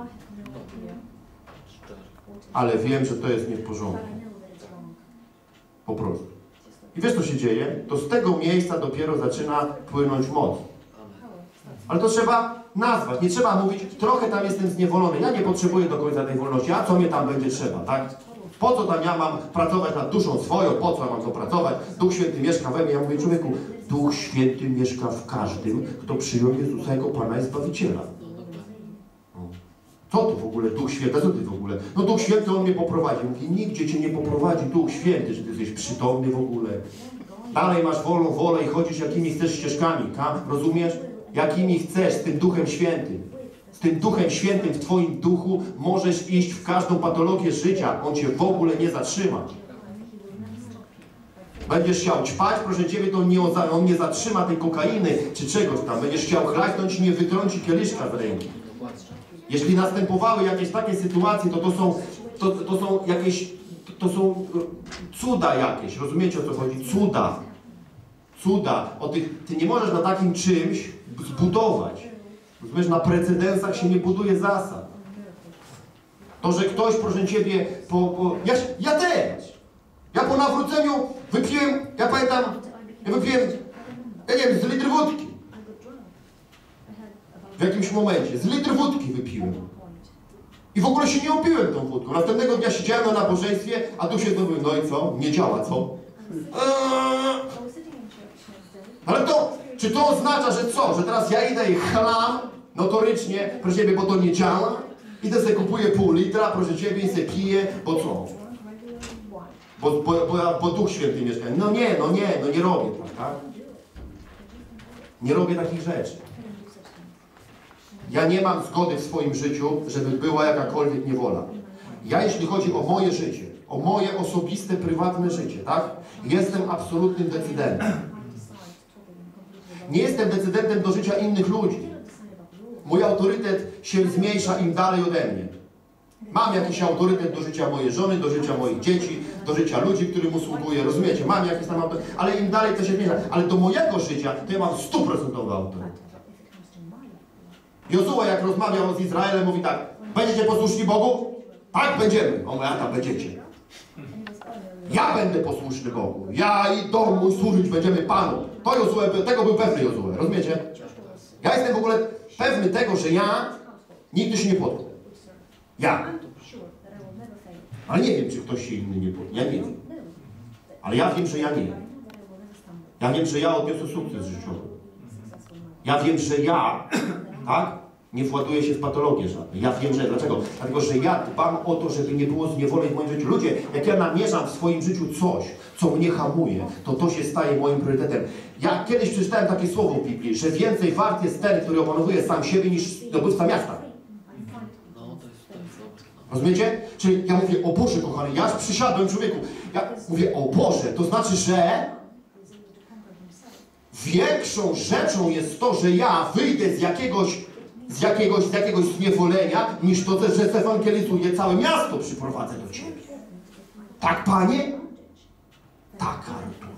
Ale wiem, że to jest nie w porządku. Po prostu. I wiesz, co się dzieje? To z tego miejsca dopiero zaczyna płynąć moc. Ale to trzeba nazwać. Nie trzeba mówić, trochę tam jestem zniewolony. Ja nie potrzebuję do końca tej wolności. A co mnie tam będzie trzeba, tak? Po co tam ja mam pracować nad duszą swoją? Po co ja mam to pracować? Duch Święty mieszka we mnie. Ja mówię, człowieku, Duch Święty mieszka w każdym, kto przyjął Jezusa jako Pana i Zbawiciela. Co to w ogóle Duch Święty? Co ty w ogóle? No Duch Święty, On mnie poprowadzi. Mówi, nigdzie cię nie poprowadzi Duch Święty, że ty jesteś przytomny w ogóle. Dalej masz wolną wolę i chodzisz jakimi chcesz ścieżkami, tak? Rozumiesz? Jakimi chcesz, z tym Duchem Świętym. Z tym Duchem Świętym w twoim duchu możesz iść w każdą patologię życia. On cię w ogóle nie zatrzyma. Będziesz chciał ćpać, proszę Ciebie, to on nie, on nie zatrzyma tej kokainy czy czegoś tam. Będziesz chciał chlachnąć, nie wytrąci kieliszka z ręki. Jeśli następowały jakieś takie sytuacje, to to są, to, to są jakieś, to, to są cuda jakieś. Rozumiecie, o co chodzi? Cuda. Cuda. O tych, ty nie możesz na takim czymś zbudować. Rozumiesz, na precedensach się nie buduje zasad. To, że ktoś, proszę Ciebie, po, po, ja, ja też. Ja po nawróceniu wypiłem, ja pamiętam, ja wypiłem, ja nie wiem, z litr wódki. W jakimś momencie, z litr wódki wypiłem. I w ogóle się nie opiłem tą wódką. Następnego dnia siedziałem na nabożeństwie, a tu się mówię, no i co? Nie działa, co? Eee, ale to, czy to oznacza, że co? Że teraz ja idę i chlam notorycznie, proszę Ciebie, bo to nie działa? Idę sobie kupuję pół litra, proszę Ciebie, i sobie piję, bo co? Bo, bo, bo, bo Duch Święty mieszka. No nie, no nie, no nie robię tak, tak? Nie robię takich rzeczy. Ja nie mam zgody w swoim życiu, żeby była jakakolwiek niewola. Ja, jeśli chodzi o moje życie, o moje osobiste, prywatne życie, tak? Jestem absolutnym decydentem. Nie jestem decydentem do życia innych ludzi. Mój autorytet się zmniejsza im dalej ode mnie. Mam jakiś autorytet do życia mojej żony, do życia moich dzieci, do życia ludzi, którym usługuję, rozumiecie? Mam jakiś tam autorytet, ale im dalej to się zmniejsza. Ale do mojego życia to ja mam stuprocentowy autorytet. Jozue, jak rozmawiał z Izraelem, mówi tak: będziecie posłuszni Bogu? Tak, będziemy. On mówi, a tam będziecie. Ja będę posłuszny Bogu. Ja i dom mój służyć będziemy Panu. To Jozue, tego był pewny Jozue, rozumiecie? Ja jestem w ogóle pewny tego, że ja nigdy się nie poddam. Ja. Ale nie wiem, czy ktoś się inny nie podda. Ja nie wiem. Ale ja wiem, że ja nie. Ja wiem, że ja odniosę sukces życiowy. Ja wiem, że ja, tak, nie właduję się w patologię żadne. Ja wiem, że dlaczego? Dlatego, że ja dbam o to, żeby nie było zniewoleń w moim życiu. Ludzie, jak ja namierzam w swoim życiu coś, co mnie hamuje, to to się staje moim priorytetem. Ja kiedyś przeczytałem takie słowo w Biblii, że więcej wart jest ten, który opanowuje sam siebie, niż zdobywca miasta. Rozumiecie? Czyli ja mówię, o Boże, kochany, ja przysiadłem, człowieku. Ja mówię, o Boże, to znaczy, że większą rzeczą jest to, że ja wyjdę z jakiegoś, z jakiegoś, z jakiegoś zniewolenia, niż to, że zewangelizuję całe miasto, przyprowadzę do Ciebie. Tak, Panie? Tak, Artur.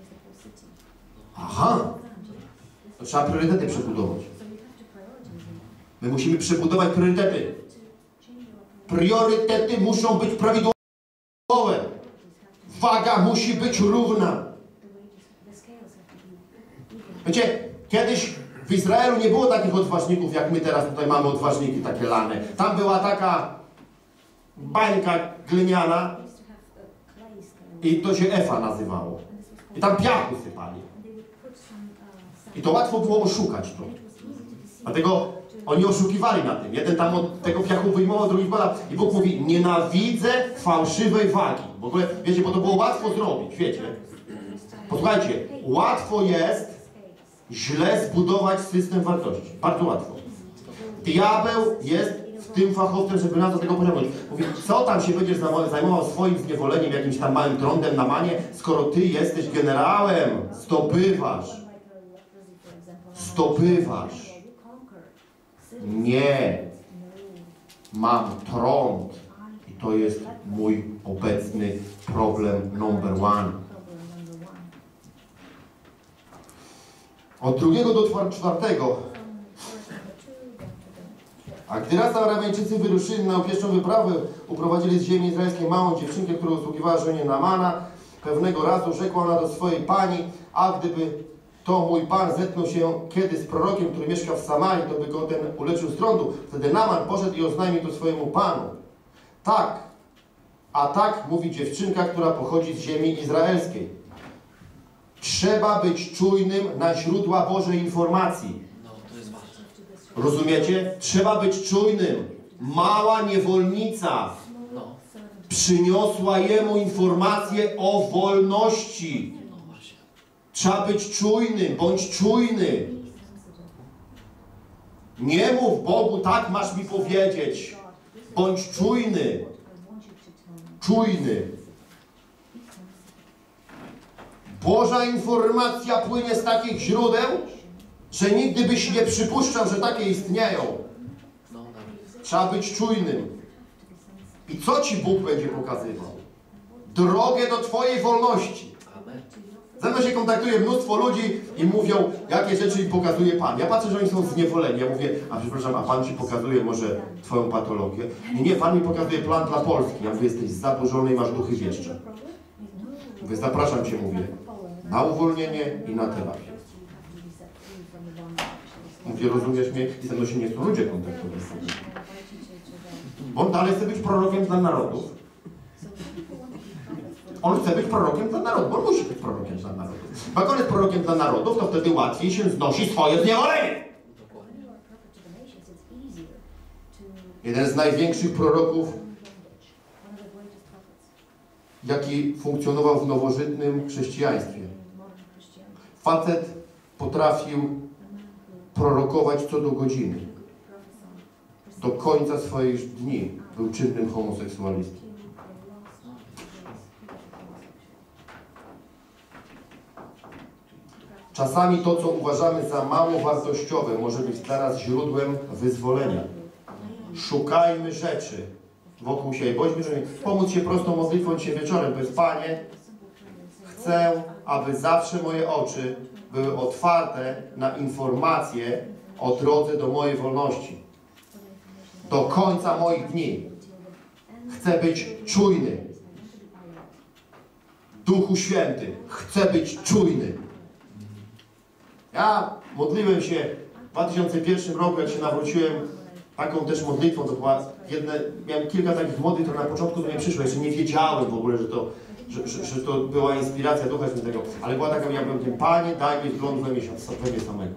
Aha. To trzeba priorytety przebudować. My musimy przebudować priorytety. Priorytety muszą być prawidłowe. Waga musi być równa. Wiecie, kiedyś w Izraelu nie było takich odważników, jak my teraz tutaj mamy odważniki takie lane. Tam była taka bańka gliniana i to się Efa nazywało. I tam piachu sypali. I to łatwo było oszukać to. Dlatego oni oszukiwali na tym. Jeden tam od tego piachu wyjmował, drugi wkładał. I Bóg mówi, nienawidzę fałszywej wagi. W ogóle, wiecie, bo to było łatwo zrobić, wiecie. Posłuchajcie, łatwo jest źle zbudować system wartości. Bardzo łatwo. Diabeł jest w tym fachowcem, żeby nas do tego pociągnąć. Mówi, co tam się będziesz zajmował swoim zniewoleniem, jakimś tam małym trądem na manie, skoro ty jesteś generałem, zdobywasz. Zdobywasz. Nie. Mam trąd. I to jest mój obecny problem number one. Od drugiego do czwartego. A gdy raz Arameńczycy wyruszyli na pierwszą wyprawę, uprowadzili z ziemi izraelskiej małą dziewczynkę, która usługiwała żonie Naamana. Pewnego razu rzekła ona do swojej pani, a gdyby to mój pan zetknął się kiedy z prorokiem, który mieszka w Samarii, to by go ten uleczył z trądu. Wtedy Naaman poszedł i oznajmił to swojemu panu. Tak, A tak mówi dziewczynka, która pochodzi z ziemi izraelskiej. Trzeba być czujnym na źródła Bożej informacji. No, to jest ważne. Rozumiecie? Trzeba być czujnym. Mała niewolnica No, przyniosła jemu informację o wolności. no właśnie. Trzeba być czujnym, bądź czujny. Nie mów Bogu, tak masz mi powiedzieć. Bądź czujny. Czujny. Boża informacja płynie z takich źródeł, że nigdy byś nie przypuszczał, że takie istnieją. No, nawet. Trzeba być czujnym. I co ci Bóg będzie pokazywał? Drogę do twojej wolności. Amen. Ze mną się kontaktuje mnóstwo ludzi i mówią, jakie rzeczy im pokazuje Pan. Ja patrzę, że oni są zniewoleni. Ja mówię, a przepraszam, a Pan ci pokazuje może twoją patologię? Nie, nie, Pan mi pokazuje plan dla Polski. Ja mówię, jesteś zadłużony i masz duchy wieszcze. Mówię, zapraszam cię, mówię, na uwolnienie i na terapię. Mówię, rozumiesz mnie? I ze mną się nie chcą ludzie kontaktować. Bo on dalej chce być prorokiem dla narodów. On chce być prorokiem dla narodów, bo on musi być prorokiem dla narodów. Bo jak on jest prorokiem dla narodów, to wtedy łatwiej się znosi swoje zniewolenie. Jeden z największych proroków, jaki funkcjonował w nowożytnym chrześcijaństwie. Facet potrafił prorokować co do godziny. Do końca swoich dni był czynnym homoseksualistą. Czasami to, co uważamy za mało wartościowe, może być dla nas źródłem wyzwolenia. Szukajmy rzeczy wokół siebie. Bądźmy, żeby pomóc się prostą modlitwą dzisiaj wieczorem. To jest: Panie, chcę, aby zawsze moje oczy były otwarte na informacje o drodze do mojej wolności. Do końca moich dni. Chcę być czujny. Duchu Święty, chcę być czujny. Ja modliłem się w dwa tysiące pierwszym roku, jak się nawróciłem, taką też modlitwą. To była jedne, miałem kilka takich modlitw, które na początku do mnie przyszły. Jeszcze nie wiedziałem w ogóle, że to, że, że, że to była inspiracja Ducha Świętego. Ale była taka, ja byłem: Panie, daj mi wgląd we mnie, we mnie samego.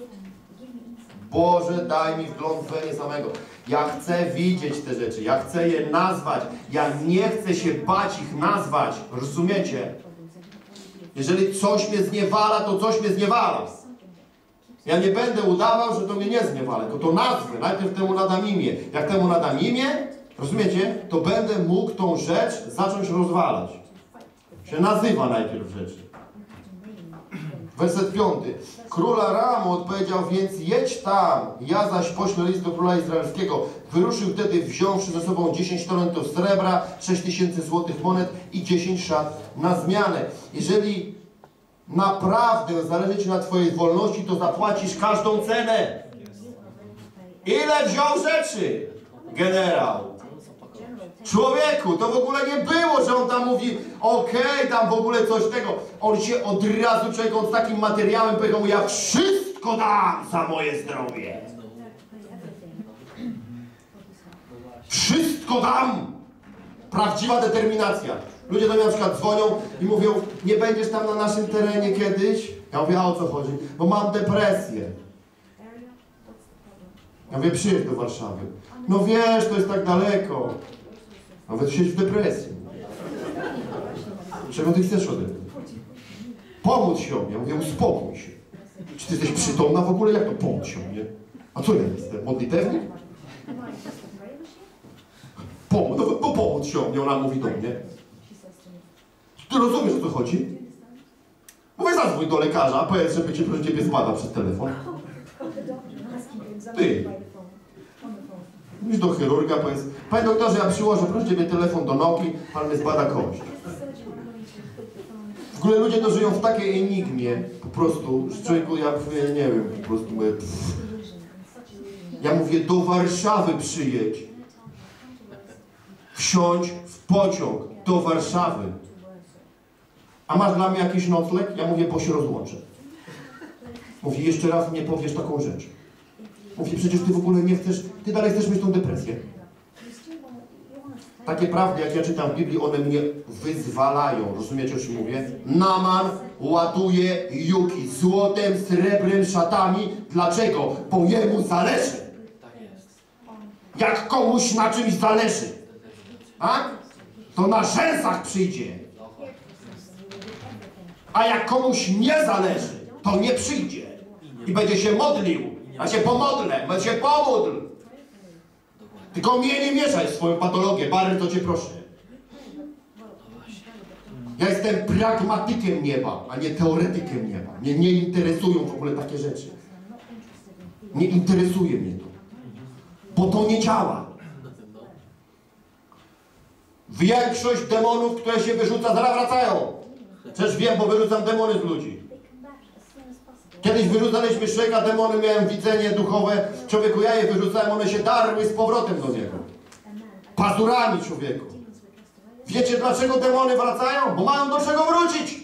Boże, daj mi wgląd we mnie samego. Ja chcę widzieć te rzeczy, ja chcę je nazwać. Ja nie chcę się bać ich nazwać. Rozumiecie? Jeżeli coś mnie zniewala, to coś mnie zniewala. Ja nie będę udawał, że to mnie nie zniewala, tylko to nazwę. Najpierw temu nadam imię. Jak temu nadam imię, rozumiecie, to będę mógł tą rzecz zacząć rozwalać. Się nazywa najpierw rzeczy. Werset piąty. Król Aramu odpowiedział: więc jedź tam, ja zaś poślę list do króla izraelskiego. Wyruszył wtedy, wziąwszy ze sobą dziesięć talentów srebra, sześć tysięcy złotych monet i dziesięć szat na zmianę. Jeżeli naprawdę zależy ci na twojej wolności, to zapłacisz każdą cenę. Ile wziął rzeczy generał? Człowieku, to w ogóle nie było, że on tam mówi: okej, okay, tam w ogóle coś tego. On się od razu, człowiek, on z takim materiałem powiedział: ja wszystko dam za moje zdrowie. Wszystko dam. Prawdziwa determinacja. Ludzie do mnie na przykład dzwonią i mówią: nie będziesz tam na naszym terenie kiedyś? Ja mówię: a o co chodzi? Bo mam depresję. Ja mówię: przyjedź do Warszawy. No wiesz, to jest tak daleko. Nawet siedź w depresji. Czego ty chcesz ode mnie? Pomóc się o mnie. Ja mówię: uspokój się. Czy ty jesteś przytomna w ogóle? Jak to pomóc się o mnie? A co ja jestem? Modlitewnik? Pomóc, no, no pomóc się o mnie, ona mówi do mnie. Ty rozumiesz, o co chodzi? Mówię: zadzwoń do lekarza, powiedz, żeby cię, proszę ciebie, zbada przez telefon. Ty. Idź do chirurga, powiedz: panie doktorze, ja przyłożę, proszę ciebie, telefon do nogi, pan mnie zbada kość. W ogóle ludzie to żyją w takiej enigmie, po prostu, że człowieku, ja mówię, nie wiem, po prostu mówię, pff. Ja mówię: do Warszawy przyjedź. Wsiądź w pociąg do Warszawy. A masz dla mnie jakiś nocleg? Ja mówię: bo się rozłączę. Mówi: jeszcze raz nie powiesz taką rzecz. Mówi: przecież ty w ogóle nie chcesz, ty dalej chcesz mieć tą depresję. Takie prawdy, jak ja czytam w Biblii, one mnie wyzwalają. Rozumiecie, o czym mówię? Naaman ładuje juki złotem, srebrem, szatami. Dlaczego? Bo jemu zależy. Tak jest. Jak komuś na czymś zależy, tak? To na rzęsach przyjdzie. A jak komuś nie zależy, to nie przyjdzie. I będzie się modlił. Ja się pomodlę, będzie się pomódl. Tylko mnie nie mieszaj w swoją patologię, bardzo cię proszę. Ja jestem pragmatykiem nieba, a nie teoretykiem nieba. Mnie nie interesują w ogóle takie rzeczy. Nie interesuje mnie to. Bo to nie działa. Większość demonów, które się wyrzuca, zaraz wracają. Przecież wiem, bo wyrzucam demony z ludzi. Kiedyś wyrzucaliśmy człowieka, demony, miałem widzenie duchowe. Człowieku, ja je wyrzucałem, one się darły z powrotem do niego. Pazurami, człowieku. Wiecie, dlaczego demony wracają? Bo mają do czego wrócić.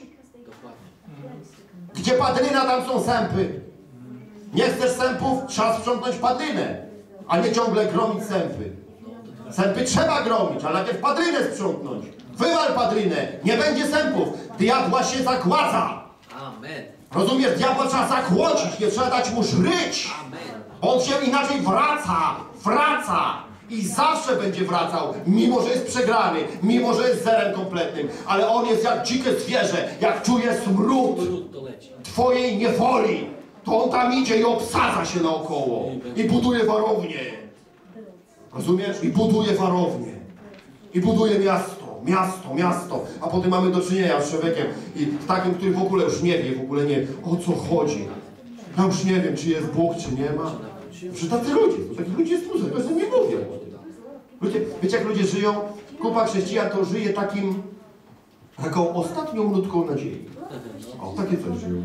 Gdzie padlina, tam są sępy. Nie chcesz sępów? Trzeba sprzątnąć padlinę, a nie ciągle gromić sępy. Sępy trzeba gromić, ale najpierw padlinę sprzątnąć. Wywal padlinę, nie będzie sępów. Diabła się zagładza. Amen. Rozumiesz? Diabła trzeba zakłócić, nie trzeba dać mu żryć. On się inaczej wraca, wraca. I zawsze będzie wracał, mimo że jest przegrany, mimo że jest zerem kompletnym. Ale on jest jak dzikie zwierzę, jak czuje smród twojej niewoli. To on tam idzie i obsadza się naokoło. I buduje warownię. Rozumiesz? I buduje warownię. I buduje miasto, miasto, miasto. A potem mamy do czynienia z człowiekiem i takim, który w ogóle już nie wie, w ogóle nie wie, o co chodzi. Ja już nie wiem, czy jest Bóg, czy nie ma. Że tacy ludzie, to takich ludzi jest dużo, tylko że nie mówią. Ludzie, wiecie, jak ludzie żyją? Kupa chrześcijan to żyje takim, taką ostatnią nutką nadziei. O, takie coś żyją.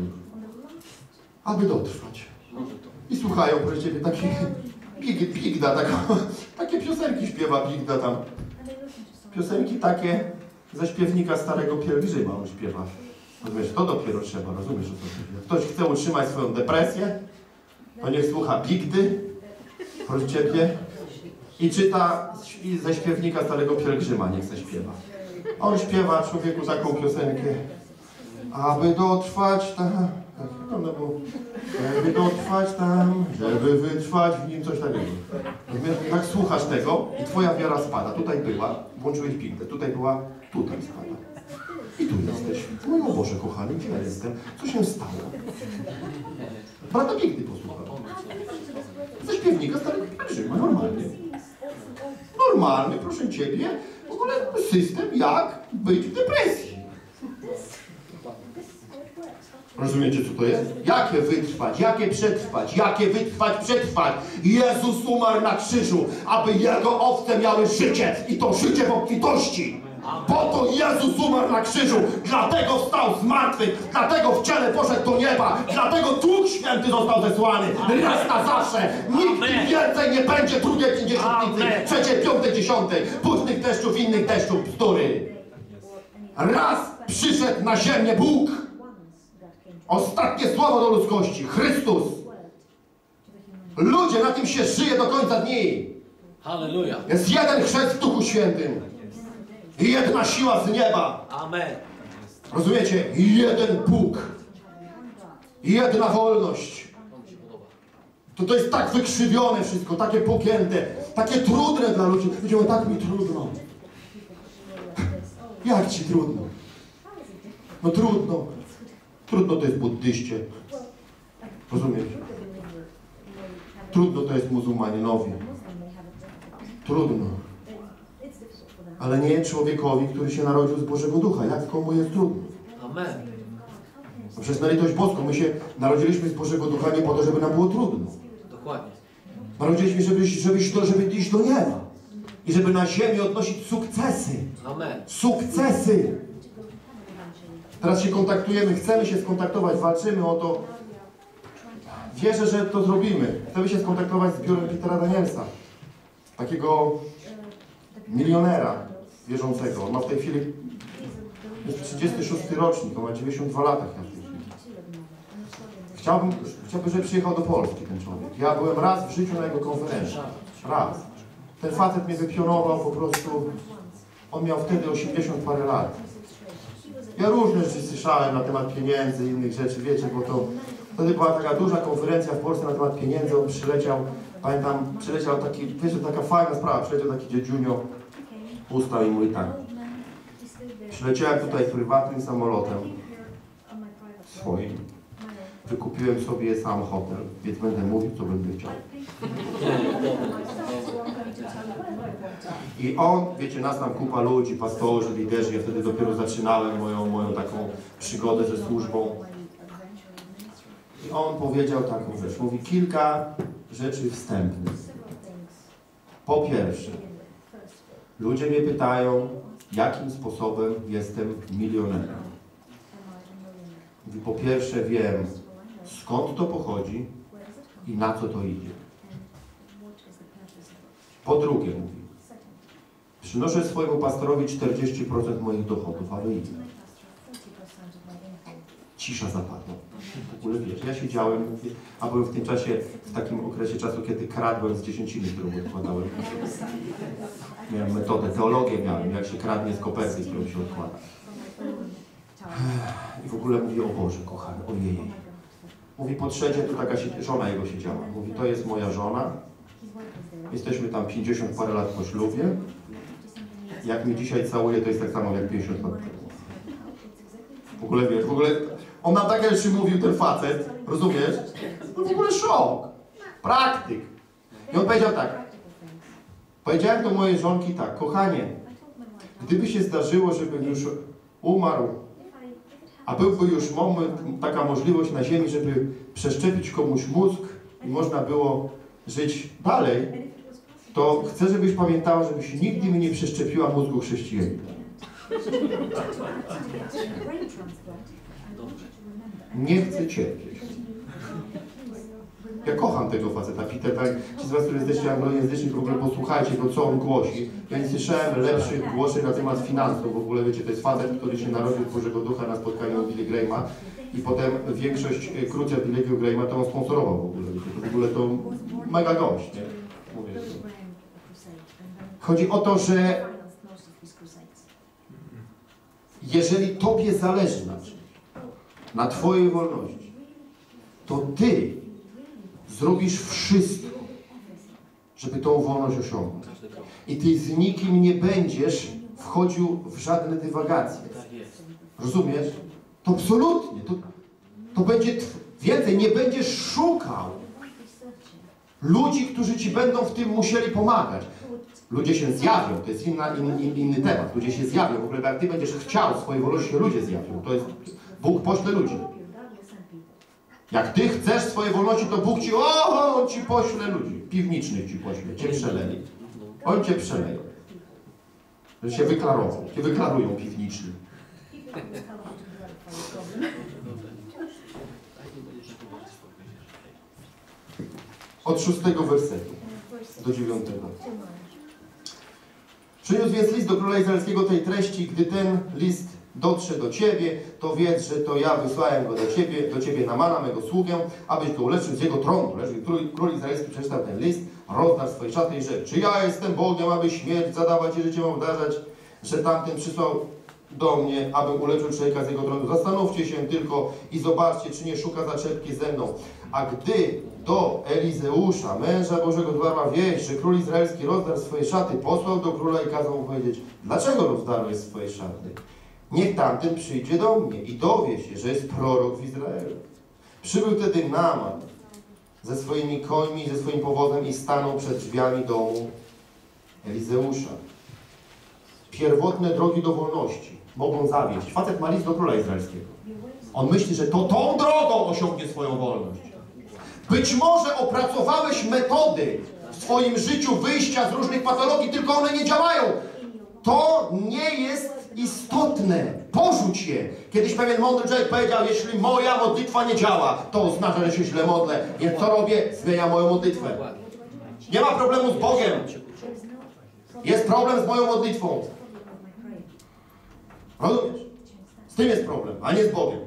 Aby dotrwać. I słuchają, proszę ciebie, taki big, bigda, taka, takie piosenki śpiewa bigda tam. Piosenki takie ze śpiewnika Starego Pielgrzyma on śpiewa. Rozumiesz, to dopiero trzeba, rozumiesz, o co chodzi. Jak ktoś chce utrzymać swoją depresję, to niech słucha bigdy, proszę ciebie, i czyta ze śpiewnika Starego Pielgrzyma, niech se śpiewa. On śpiewa człowieku taką piosenkę. Aby dotrwać tam, tak, tam no bo, żeby dotrwać tam, żeby wytrwać w nim, coś takiego. Tak słuchasz tego i twoja wiara spada. Tutaj była, włączyłeś bigdę, tutaj była, tutaj spada. I tu jesteś. Mój o Boże, kochany, gdzie ja jestem? Co się stało? Brata bigdy posłuchał. Ze śpiewnika Starego Pielgrzyma, normalnie. Normalny, proszę ciebie, w ogóle system, jak być w depresji. Rozumiecie, co to jest? Jakie wytrwać, jakie przetrwać, jakie wytrwać, przetrwać. Jezus umarł na krzyżu, aby Jego owce miały życie i to życie w obfitości. Po to Jezus umarł na krzyżu, dlatego wstał z martwych, dlatego w ciele poszedł do nieba, dlatego Duch Święty został zesłany. Raz na zawsze. Nikt więcej nie będzie drugiej pięćdziesiątnicy, trzeciej, piątej, dziesiątej, późnych deszczów, innych deszczów, bzdury. Raz przyszedł na ziemię Bóg. Ostatnie słowo do ludzkości. Chrystus. Ludzie, na tym się żyje do końca dni. Halleluja. Jest jeden chrzest w Duchu Świętym. I jedna siła z nieba. Amen. Rozumiecie? I jeden Bóg. I jedna wolność. To to jest tak wykrzywione wszystko, takie pogięte, takie trudne dla ludzi. Ludzie mówią, tak mi trudno. Jak ci trudno? No trudno. Trudno to jest buddyście. Rozumiesz? Trudno to jest muzułmaninowi. Trudno. Ale nie człowiekowi, który się narodził z Bożego Ducha. Jak komu jest trudno? Amen. No przez na litość boską. My się narodziliśmy z Bożego Ducha nie po to, żeby nam było trudno. Dokładnie. Narodziliśmy, żeby, żeby, iść do, żeby iść do nieba. I żeby na ziemi odnosić sukcesy. Amen. Sukcesy. Teraz się kontaktujemy, chcemy się skontaktować, walczymy o to. Wierzę, że to zrobimy. Chcemy się skontaktować z biurem Petera Danielsa. Takiego milionera wierzącego. On ma w tej chwili jest trzydziesty szósty rocznik, on ma dziewięćdziesiąt dwa lata w tej chwili. Chciałbym, chciałbym, żeby przyjechał do Polski ten człowiek. Ja byłem raz w życiu na jego konferencji. Raz. Ten facet mnie wypionował po prostu On miał wtedy osiemdziesiąt parę lat. Ja różne rzeczy słyszałem na temat pieniędzy i innych rzeczy, wiecie, bo to wtedy była taka duża konferencja w Polsce na temat pieniędzy, on przyleciał, pamiętam, przyleciał taki, wiecie, taka fajna sprawa, przyleciał taki dziedzunio, ustał i mówi tak, przyleciałem tutaj prywatnym samolotem swoim, wykupiłem sobie sam hotel, więc będę mówił, co będę chciał. I on, wiecie, nas tam kupa ludzi, pastorzy, liderzy, ja wtedy dopiero zaczynałem moją, moją taką przygodę ze służbą. I on powiedział taką rzecz, mówi kilka rzeczy wstępnych. Po pierwsze, ludzie mnie pytają, jakim sposobem jestem milionerem. Mówi, po pierwsze wiem, skąd to pochodzi i na co to idzie. Po drugie, mówi, przynoszę swojemu pastorowi czterdzieści procent moich dochodów, a wy ile? Cisza zapadła. W ogóle wiesz, ja siedziałem, mówię, a byłem w tym czasie, w takim okresie czasu, kiedy kradłem z dziesięciny, którą odkładałem. Miałem metodę, teologię miałem, jak się kradnie z koperty, którą się odkłada. I w ogóle mówię, o Boże, kochany, ojej. Mówi, po trzecie, tu taka się, żona jego siedziała. Mówi, to jest moja żona. Jesteśmy tam pięćdziesiąt parę lat po ślubie. Jak mnie dzisiaj całuje, to jest tak samo jak pięćdziesiąt lat temu. W ogóle wiesz, w ogóle on nam takie rzeczy mówił, ten facet, rozumiesz? To w ogóle szok. Praktyk. I on powiedział tak. Powiedziałem do mojej żonki tak, kochanie, gdyby się zdarzyło, żebym już umarł, a byłby już moment, taka możliwość na ziemi, żeby przeszczepić komuś mózg i można było żyć dalej, to chcę, żebyś pamiętała, żebyś nigdy mi nie przeszczepiła mózgu chrześcijanina. Nie chcę cierpieć. Ja kocham tego faceta, Peter, tak? Ci z was, którzy jesteście anglojęzyczni, w ogóle posłuchajcie go, co on głosi. Ja nie słyszałem lepszych głoszeń na temat finansów. W ogóle, wiecie, to jest facet, który się narodził z Bożego Ducha na spotkaniu Billy Grahama i potem większość krucja Billy'ego Grahama to on sponsorował w ogóle. Wiecie, to w ogóle to mega gość, nie? Mówię. Chodzi o to, że jeżeli Tobie zależy na czymś, na Twojej wolności, to Ty zrobisz wszystko, żeby tą wolność osiągnąć. I Ty z nikim nie będziesz wchodził w żadne dywagacje. Rozumiesz? To absolutnie. To, to będzie więcej. Nie będziesz szukał ludzi, którzy Ci będą w tym musieli pomagać. Ludzie się zjawią, to jest inna, in, in, inny temat. Ludzie się zjawią. W ogóle jak Ty będziesz chciał swojej wolności, ludzie zjawią. To jest, Bóg pośle ludzi. Jak Ty chcesz swojej wolności, to Bóg Ci, o, On Ci pośle ludzi. Piwnicznych Ci pośle, Cię przeleje. On Cię przeleje. Że się wyklarował. Cię wyklarują piwniczni. Od szóstego wersetu do dziewiątego. Przyniósł więc list do króla izraelskiego tej treści, gdy ten list dotrze do Ciebie, to wiedz, że to ja wysłałem go do Ciebie, do Ciebie Namana, mego sługę, abyś go uleczył z jego tronu. Król, król izraelski przeczytał ten list, rozdarł swoje szaty i rzekł, czy ja jestem Bogiem, aby śmierć zadawać i życie mam obdarzać, że tamten przysłał do mnie, abym uleczył człowieka z jego tronu. Zastanówcie się tylko i zobaczcie, czy nie szuka zaczepki ze mną. A gdy do Elizeusza, męża Bożego, dotarła wieść, że król izraelski rozdarł swoje szaty, posłał do króla i kazał mu powiedzieć, dlaczego rozdarłeś swoje szaty? Niech tamten przyjdzie do mnie i dowie się, że jest prorok w Izraelu. Przybył wtedy Naaman ze swoimi końmi, ze swoim powozem i stanął przed drzwiami domu Elizeusza. Pierwotne drogi do wolności mogą zawieść. Facet ma list do króla izraelskiego. On myśli, że to tą drogą osiągnie swoją wolność. Być może opracowałeś metody w swoim życiu wyjścia z różnych patologii, tylko one nie działają. To nie jest istotne. Porzuć je. Kiedyś pewien mądry człowiek powiedział, jeśli moja modlitwa nie działa, to oznacza, że się źle modlę. Więc co robię? Zmieniam moją modlitwę. Nie ma problemu z Bogiem. Jest problem z moją modlitwą. Rozumiesz? Z tym jest problem, a nie z Bogiem.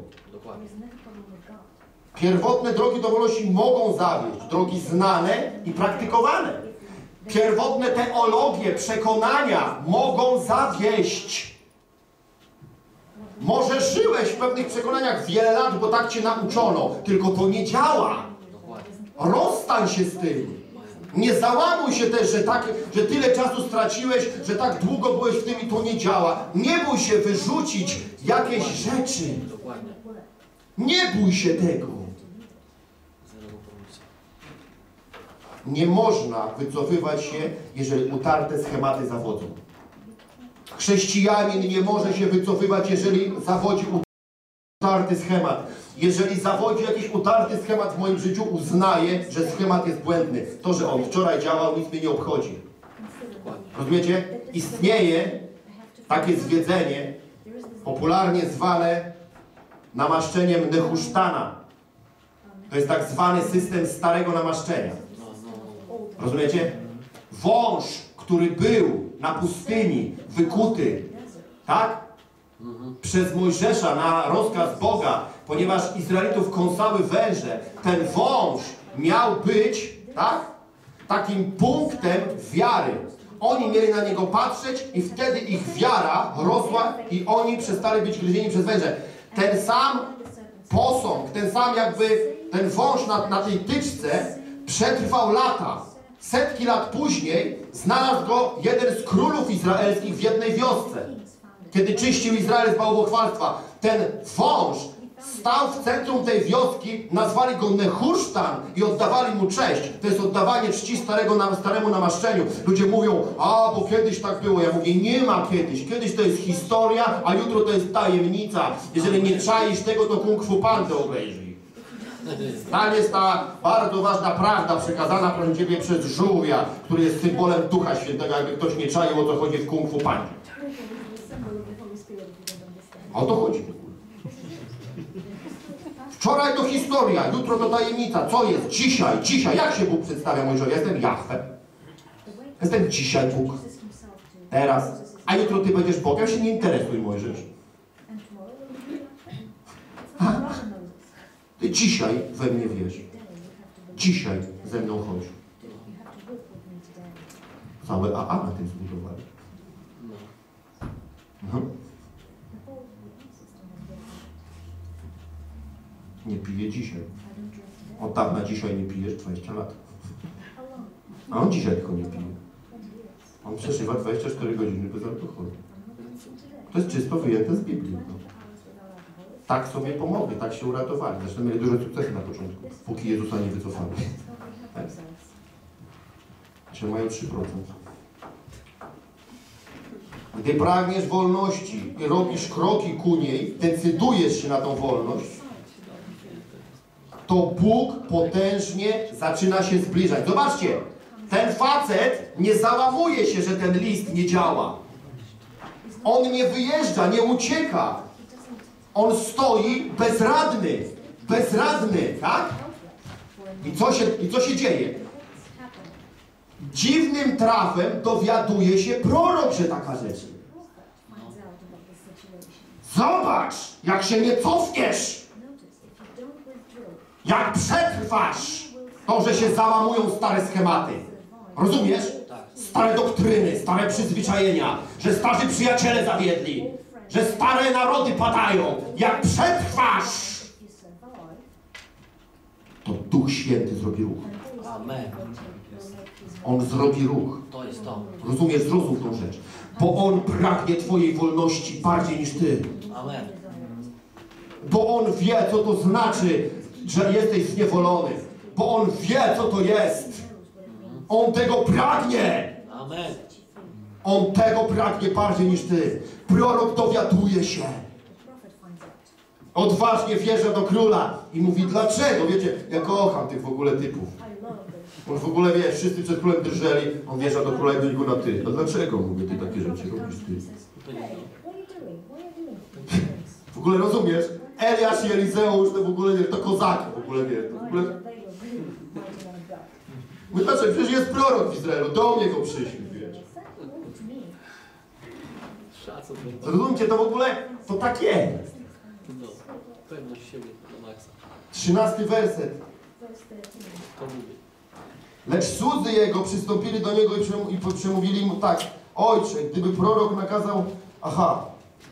Pierwotne drogi do wolności mogą zawieść. Drogi znane i praktykowane. Pierwotne teologie, przekonania mogą zawieść. Może żyłeś w pewnych przekonaniach wiele lat, bo tak cię nauczono, tylko to nie działa. Rozstań się z tym. Nie załamuj się też, że, tak, że tyle czasu straciłeś, że tak długo byłeś w tym i to nie działa. Nie bój się wyrzucić jakieś rzeczy. Nie bój się tego. Nie można wycofywać się, jeżeli utarte schematy zawodzą. Chrześcijanin nie może się wycofywać, jeżeli zawodzi utarty schemat. Jeżeli zawodzi jakiś utarty schemat w moim życiu, uznaję, że schemat jest błędny. To, że on wczoraj działał, nic mnie nie obchodzi. Rozumiecie? Istnieje takie zwiedzenie, popularnie zwane namaszczeniem Nehusztana. To jest tak zwany system starego namaszczenia. Rozumiecie? Wąż, który był na pustyni, wykuty, tak? Przez Mojżesza na rozkaz Boga, ponieważ Izraelitów kąsały węże, ten wąż miał być, tak? Takim punktem wiary. Oni mieli na niego patrzeć i wtedy ich wiara rosła i oni przestali być gryzieni przez węże. Ten sam posąg, ten sam jakby, ten wąż na, na tej tyczce przetrwał lata. Setki lat później znalazł go jeden z królów izraelskich w jednej wiosce. Kiedy czyścił Izrael z bałwochwalstwa. Ten wąż stał w centrum tej wioski, nazwali go Nehusztan i oddawali mu cześć. To jest oddawanie czci starego, staremu namaszczeniu. Ludzie mówią, a bo kiedyś tak było. Ja mówię, nie ma kiedyś. Kiedyś to jest historia, a jutro to jest tajemnica. Jeżeli nie czaisz tego, to Kung Fu Pandę obejrzyj. Tam jest ta bardzo ważna prawda przekazana proszę Ciebie przez żółwia, który jest symbolem Ducha Świętego, jakby ktoś nie czaił, o co chodzi w Kung Fu Pandzie. O to chodzi. Wczoraj to historia, jutro to tajemnica. Co jest? Dzisiaj, dzisiaj. Jak się Bóg przedstawia Mojżeszowi? Jestem Jahwe. Jestem dzisiaj Bóg. Teraz. A jutro Ty będziesz Bogiem? Się nie interesuj, Mojżesz. Ty dzisiaj we mnie wierz. Dzisiaj ze mną chodź. Całe A A na tym zbudowali. Mhm. Nie piję dzisiaj. Od dawna dzisiaj nie pijesz dwadzieścia lat. A on dzisiaj tylko nie pije. On przeżywa dwadzieścia cztery godziny bez alkoholu. To jest czysto wyjęte z Biblii. No. Tak sobie pomogli, tak się uratowali. Zresztą mieli duże sukcesy na początku, póki Jezusa nie wycofali. Tak? Dzisiaj mają trzy procent. Gdy pragniesz wolności i robisz kroki ku niej, decydujesz się na tą wolność, to Bóg potężnie zaczyna się zbliżać. Zobaczcie, ten facet nie załamuje się, że ten list nie działa. On nie wyjeżdża, nie ucieka. On stoi bezradny. Bezradny, tak? I co się, i co się dzieje? Dziwnym trafem dowiaduje się prorok, że taka rzecz. Zobacz, jak się nie cofniesz. Jak przetrwasz to, że się załamują stare schematy. Rozumiesz? Stare doktryny, stare przyzwyczajenia, że starzy przyjaciele zawiedli, że stare narody padają. Jak przetrwasz, to Duch Święty zrobi ruch. Amen. On zrobi ruch. To jest to. Rozumiesz? Zrozum tą rzecz. Bo On pragnie Twojej wolności bardziej niż Ty. Amen. Bo On wie, co to znaczy, że jesteś zniewolony. Bo On wie, co to jest. On tego pragnie. Amen. On tego pragnie bardziej niż Ty. Prorok dowiaduje się. Odważnie wjeżdża do króla i mówi, dlaczego? Wiecie, ja kocham tych w ogóle typów. On w ogóle, wie, wszyscy przed królem drżeli, on wjeżdża do króla i do niego na ty. A dlaczego, mówię, ty takie rzeczy robisz ty? W ogóle rozumiesz? Eliasz i Elizeusz to w ogóle, nie, to kozaki w ogóle, nie, to w ogóle... Mówię, dlaczego? Przecież jest prorok w Izraelu, do mnie go przyszli, wiesz. Rozumiecie, to w ogóle, to tak jest. No, pewność siebie na maksa. Trzynasty werset. To mówię. Lecz słudzy jego przystąpili do niego i, przem i przemówili mu tak: Ojcze, gdyby prorok nakazał... Aha.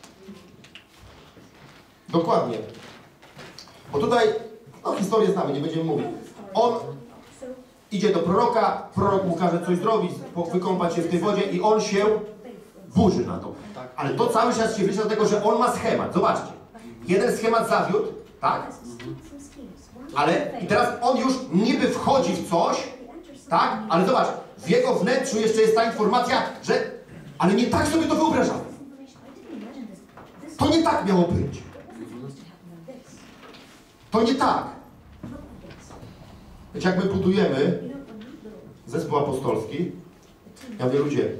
Dokładnie. Bo tutaj, no historię znamy, nie będziemy mówić. On idzie do proroka, prorok mu każe coś zrobić, wykąpać się w tej wodzie i on się burzy na to. Ale to cały czas się wyświetla dlatego, że on ma schemat. Zobaczcie. Jeden schemat zawiódł, tak? Ale i teraz on już niby wchodzi w coś, tak? Ale zobacz, w jego wnętrzu jeszcze jest ta informacja, że... Ale nie tak sobie to wyobrażamy. To nie tak miało być. To nie tak. Wiecie, jak my budujemy zespół apostolski, ja mówię, ludzie,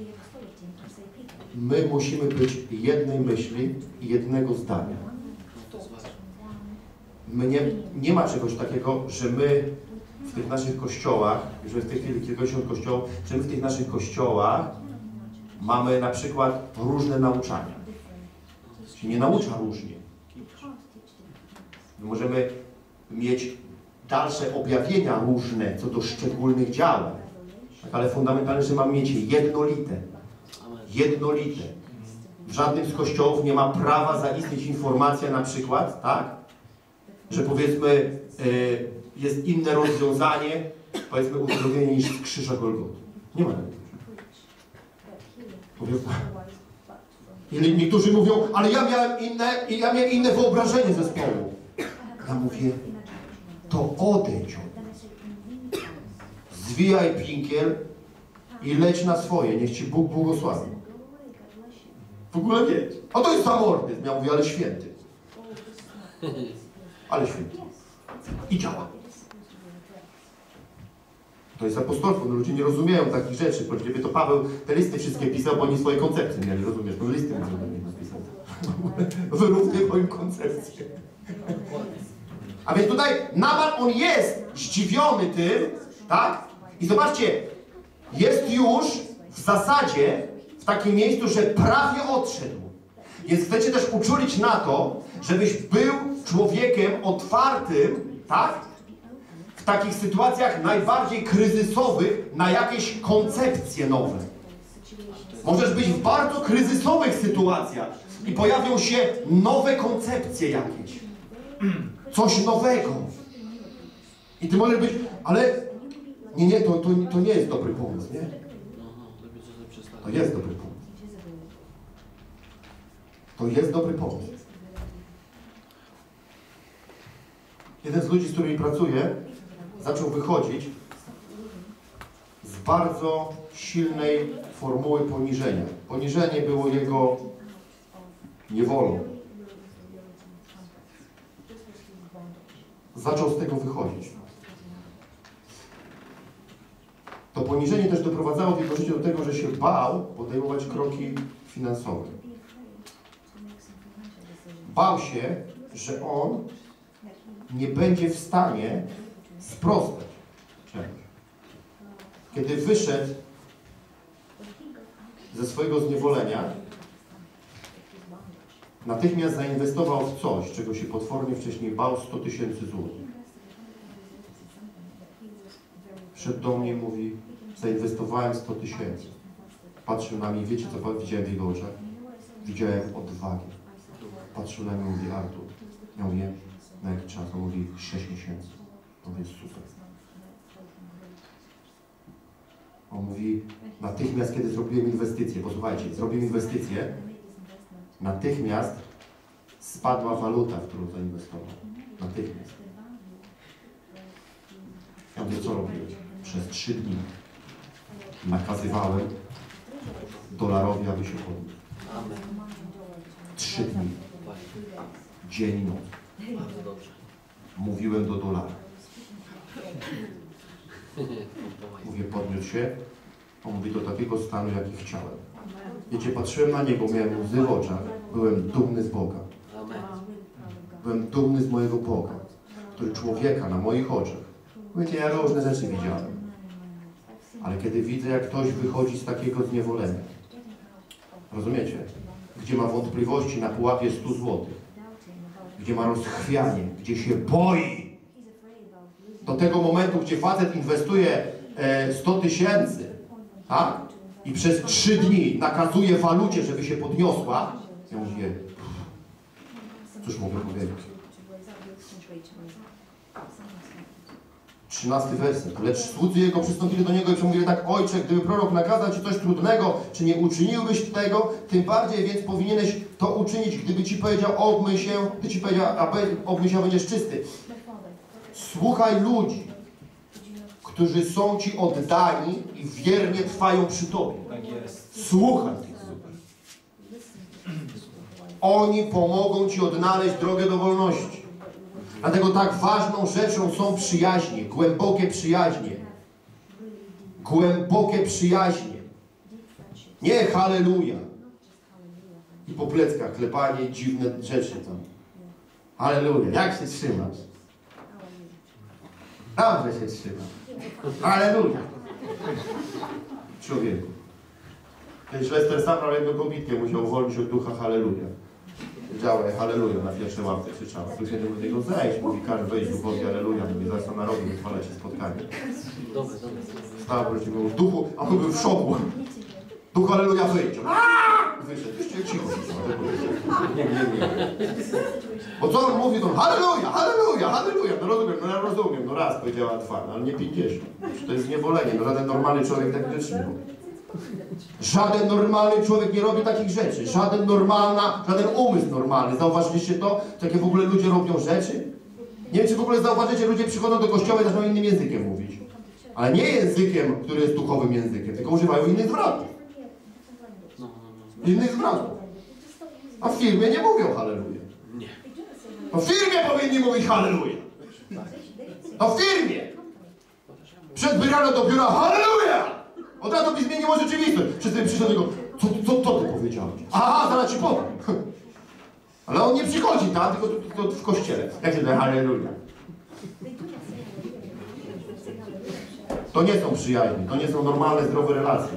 my musimy być jednej myśli i jednego zdania. My nie, nie ma czegoś takiego, że my w tych naszych kościołach, już jest w tej chwili kilkadziesiąt kościołów, że my w tych naszych kościołach mamy na przykład różne nauczania. Się nie naucza różnie. My możemy mieć dalsze objawienia różne co do szczególnych działań, tak, ale fundamentalnie, że mamy mieć jednolite. Jednolite. W żadnym z kościołów nie ma prawa zaistnieć informacja na przykład, tak, że powiedzmy y, jest inne rozwiązanie, powiedzmy uzdrowienie niż z krzyża Golgoty. Nie ma takiego. Powiedzmy. I niektórzy mówią, ale ja miałem inne, ja miałem inne wyobrażenie zespołu. Ja mówię, to odejdź od nas. Zwijaj pinkiel i leć na swoje. Niech Ci Bóg błogosławi. W ogóle nie. A to jest zamordyzm. Ja mówię, ale święty. Ale święty. I działa. To jest apostolstwo. No, ludzie nie rozumieją takich rzeczy. Bo gdyby to Paweł te listy wszystkie pisał, bo oni swoje koncepcje mieli. Rozumiesz? No listy nie napisał. Wyrównywał im koncepcję. A więc tutaj Naman, on jest zdziwiony tym, tak? I zobaczcie, jest już w zasadzie w takim miejscu, że prawie odszedł. Więc chcę Cię też uczulić na to, żebyś był człowiekiem otwartym, tak? W takich sytuacjach najbardziej kryzysowych na jakieś koncepcje nowe. Możesz być w bardzo kryzysowych sytuacjach i pojawią się nowe koncepcje jakieś. Coś nowego. I Ty możesz być, ale nie, nie, to, to, to nie jest dobry pomysł, nie? To jest dobry pomysł. To jest dobry pomysł. Jeden z ludzi, z którymi pracuję, zaczął wychodzić z bardzo silnej formuły poniżenia. Poniżenie było jego niewolą. Zaczął z tego wychodzić. To poniżenie też doprowadzało w jego życiu do tego, że się bał podejmować kroki finansowe. Bał się, że on nie będzie w stanie sprostać czemuś. Kiedy wyszedł ze swojego zniewolenia, natychmiast zainwestował w coś, czego się potwornie wcześniej bał, sto tysięcy złotych. Wszedł do mnie i mówi, zainwestowałem sto tysięcy. Patrzył na mnie, wiecie co widziałem w jego oczach? Widziałem odwagę. Patrzył na mnie i mówi, Artur, ja mówię, na jaki czas? On mówi, sześć miesięcy. Mówię, super. On mówi, natychmiast kiedy zrobiłem inwestycję, posłuchajcie, zrobiłem inwestycję, natychmiast spadła waluta, w którą zainwestował. Natychmiast. Ja mówię, co robiłem? Przez trzy dni nakazywałem dolarowi, aby się podniósł. Trzy dni. Dzień i noc. Mówiłem do dolara. Mówię, podniósł się. On mówi, do takiego stanu, jaki chciałem. Wiecie, patrzyłem na niego, miałem łzy w oczach. Byłem dumny z Boga. Byłem dumny z mojego Boga, który człowieka na moich oczach. Wiecie, ja różne rzeczy widziałem. Ale kiedy widzę, jak ktoś wychodzi z takiego zniewolenia, rozumiecie? Gdzie ma wątpliwości na pułapie stu złotych, gdzie ma rozchwianie, gdzie się boi, do tego momentu, gdzie facet inwestuje e, sto tysięcy, tak? I przez trzy dni nakazuje walucie, żeby się podniosła, ja mówię, cóż mogę powiedzieć? Trzynasty werset. Lecz słudzy jego przystąpili do niego i przemówili tak: Ojcze, gdyby prorok nakazał ci coś trudnego, czy nie uczyniłbyś tego? Tym bardziej więc powinieneś to uczynić, gdyby ci powiedział: obmyj się, gdy ci powiedział: a obmyj się, będziesz czysty. Słuchaj ludzi, którzy są ci oddani i wiernie trwają przy tobie. Słuchaj tych ludzi. Oni pomogą ci odnaleźć drogę do wolności. Dlatego tak ważną rzeczą są przyjaźnie, głębokie przyjaźnie. Głębokie przyjaźnie. Nie halleluja. I po pleckach klepanie, dziwne rzeczy tam. Halleluja. Jak się trzymasz? Dobrze się trzyma. Halleluja. Człowieku. Kiedyś Lester Sumrall jedną kobietkę musiał uwolnić od ducha halleluja. Działa halleluja na pierwszej ławce krzyczała. Tu się do niego zejść, mówi: każe wejść duchowi halleluja, mówi: zaraz to narobi, wychwala się spotkanie. Dobre, dobre. Stała wrócił w duchu, a on był w szoku. Duch halleluja, wyjdź. Wyszedł, jeszcze cicho. Nie, nie, nie. Bo co on mówi, to halleluja, halleluja, halleluja. No rozumiem, no ja rozumiem, no raz powiedziała dwa, no ale nie pięćdziesiąt. To jest zniewolenie, no żaden normalny człowiek tak rzeczy nie mówi. Żaden normalny człowiek nie robi takich rzeczy. Żaden normalna, żaden umysł normalny. Zauważyliście to? Takie w ogóle ludzie robią rzeczy? Nie wiem, czy w ogóle zauważycie, ludzie przychodzą do kościoła i zaczynają innym językiem mówić. Ale nie językiem, który jest duchowym językiem, tylko używają innych zwrotów. Innych zwrotów. A w firmie nie mówią halleluja. Nie. To w firmie powinni mówić halleluja. To w firmie. Przed rano do biura halleluja. Od razu mi zmieniło rzeczywistość. Wszyscy przyszedł do niego: co, co, co ty powiedziałeś? Aha, zaraz ci powiem. Ale on nie przychodzi tam, tylko, tylko w kościele. Jak się to halleluja? To nie są przyjaźnie, to nie są normalne, zdrowe relacje.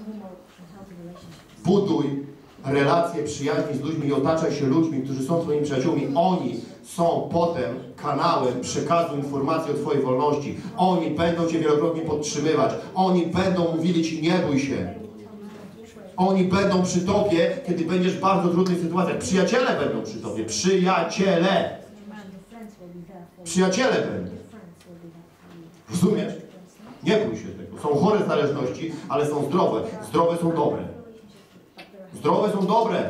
Buduj relacje przyjaźni z ludźmi i otaczaj się ludźmi, którzy są twoimi przyjaciółmi. Oni są potem kanałem przekazu informacji o twojej wolności. Oni będą cię wielokrotnie podtrzymywać. Oni będą mówili ci: nie bój się. Oni będą przy tobie, kiedy będziesz w bardzo trudnej sytuacji. Przyjaciele będą przy tobie. Przyjaciele. Przyjaciele będą. Rozumiesz? Nie bój się tego. Są chore zależności, ale są zdrowe. Zdrowe są dobre. Zdrowe są dobre.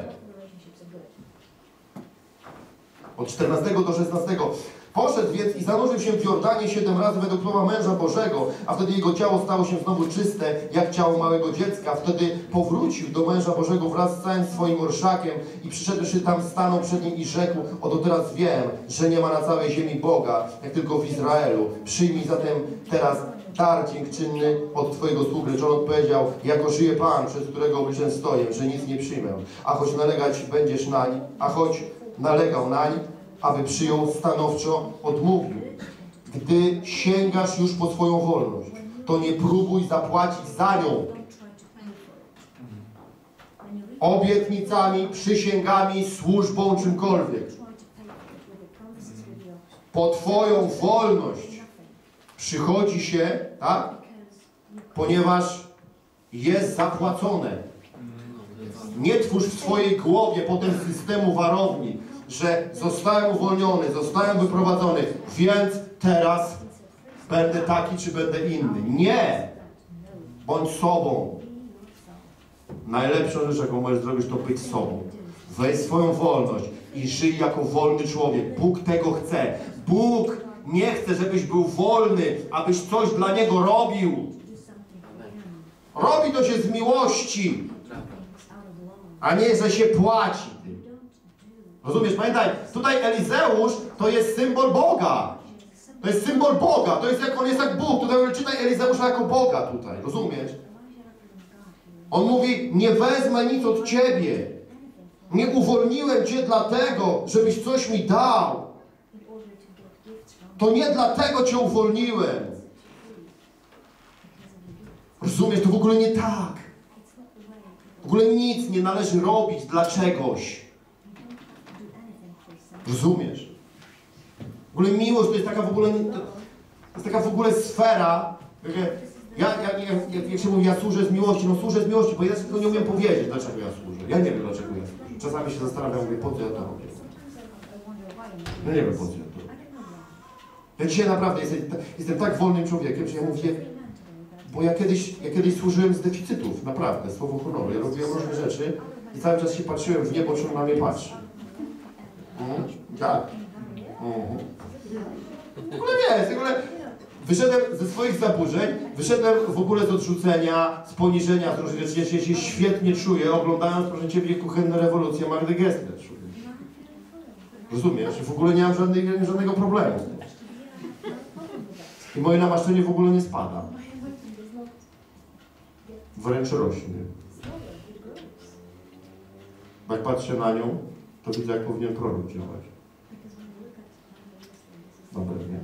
Od czternastego do szesnastego. Poszedł więc i zanurzył się w Jordanie siedem razy według słowa męża Bożego, a wtedy jego ciało stało się znowu czyste, jak ciało małego dziecka. Wtedy powrócił do męża Bożego wraz z całym swoim orszakiem i przyszedłszy tam, stanął przed nim i rzekł: oto teraz wiem, że nie ma na całej ziemi Boga, jak tylko w Izraelu. Przyjmij zatem teraz dar dziękczynny od twojego sługi. Lecz on odpowiedział: jako żyje Pan, przed którego obliczem stoję, że nic nie przyjmę. A choć nalegać będziesz nań, a choć nalegał nań, aby przyjął, stanowczo odmówił. Gdy sięgasz już po swoją wolność, to nie próbuj zapłacić za nią obietnicami, przysięgami, służbą, czymkolwiek. Po twoją wolność przychodzi się, tak? Ponieważ jest zapłacone. Nie twórz w swojej głowie potem systemu warowni, że zostałem uwolniony, zostałem wyprowadzony, więc teraz będę taki, czy będę inny. Nie! Bądź sobą. Najlepszą rzecz, jaką możesz zrobić, to być sobą. Weź swoją wolność i żyj jako wolny człowiek. Bóg tego chce. Bóg nie chce, żebyś był wolny, abyś coś dla Niego robił. Robi to się z miłości, a nie, że się płaci tym. Rozumiesz? Pamiętaj, tutaj Elizeusz to jest symbol Boga. To jest symbol Boga. To jest jak, on jest jak Bóg. Tutaj czytaj Elizeusza jako Boga tutaj. Rozumiesz? On mówi: nie wezmę nic od Ciebie. Nie uwolniłem Cię dlatego, żebyś coś mi dał. To nie dlatego Cię uwolniłem. Rozumiesz? To w ogóle nie tak. W ogóle nic nie należy robić dla czegoś. Rozumiesz? W ogóle miłość to jest taka w ogóle, to jest taka w ogóle sfera, Ja, ja, ja, jak, jak się mówi, ja służę z miłości, no służę z miłości, bo ja tylko nie umiem powiedzieć, dlaczego ja służę. Ja nie wiem, dlaczego ja służę. Czasami się zastanawiam, mówię, po co ja to robię. No nie wiem, po co ja to robię. Ja dzisiaj naprawdę jestem, jestem tak wolnym człowiekiem, że ja mówię, bo ja kiedyś, ja kiedyś służyłem z deficytów, naprawdę, słowo honoru. Ja robiłem różne rzeczy i cały czas się patrzyłem w niebo, czy on na mnie patrzy. Mhm. Tak. Mhm. W ogóle nie, w ogóle wyszedłem ze swoich zaburzeń, wyszedłem w ogóle z odrzucenia, z poniżenia, z różnych rzeczy. Ja się świetnie czuję, oglądając, proszę Ciebie, kuchenne rewolucje Magdy Gessler. Rozumiesz? W ogóle nie mam żadnej, żadnego problemu z tym. I moje namaszczenie w ogóle nie spada. Wręcz rośnie. Jak patrzę na nią, to widzę, jak powinien prorok działać. Dobra, nie?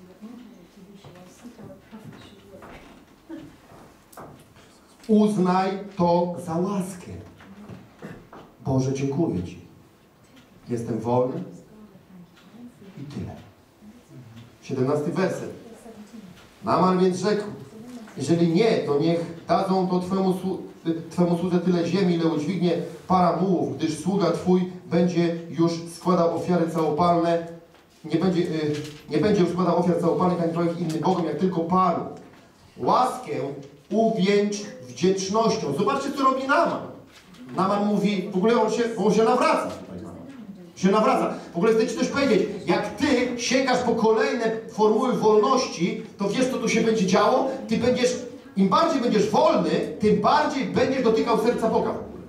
Uznaj to za łaskę. Boże, dziękuję Ci. Jestem wolny i tyle. siedemnasty werset. Naaman więc rzekł, jeżeli nie, to niech dadzą to Twemu, twemu słudze tyle ziemi, ile udźwignie para mułów, gdyż sługa Twój będzie już składał ofiary całopalne, nie będzie, yy, nie będzie już składał ofiar całopalnych ani twoich innym bogom, jak tylko Panu. Łaskę uwieńcz wdzięcznością. Zobaczcie, co robi Naaman. Naaman mówi, w ogóle on się, on się nawraca. się nawraca. W ogóle chcę Ci coś powiedzieć. Jak Ty sięgasz po kolejne formuły wolności, to wiesz, co tu się będzie działo? Ty będziesz, im bardziej będziesz wolny, tym bardziej będziesz dotykał serca Boga w ogóle.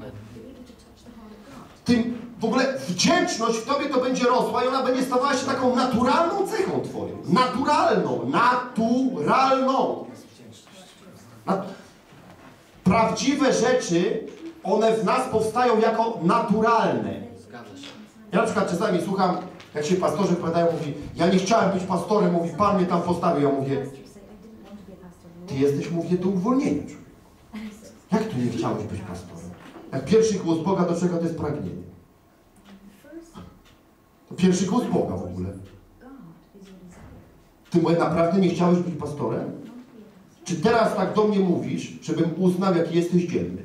Tym w ogóle wdzięczność w Tobie to będzie rosła i ona będzie stawała się taką naturalną cechą Twoją. Naturalną. Naturalną. Nat Prawdziwe rzeczy, one w nas powstają jako naturalne. Ja na przykład czasami słucham, jak się pastorzy wypowiadają, mówi, ja nie chciałem być pastorem, mówi, Pan mnie tam postawił. Ja mówię, Ty jesteś, mówię, do uwolnienia, człowiek. Jak Ty nie chciałeś być pastorem? Jak pierwszy głos Boga, do czego to jest pragnienie? To pierwszy głos Boga w ogóle. Ty naprawdę nie chciałeś być pastorem? Czy teraz tak do mnie mówisz, żebym uznał, jaki jesteś dzielny?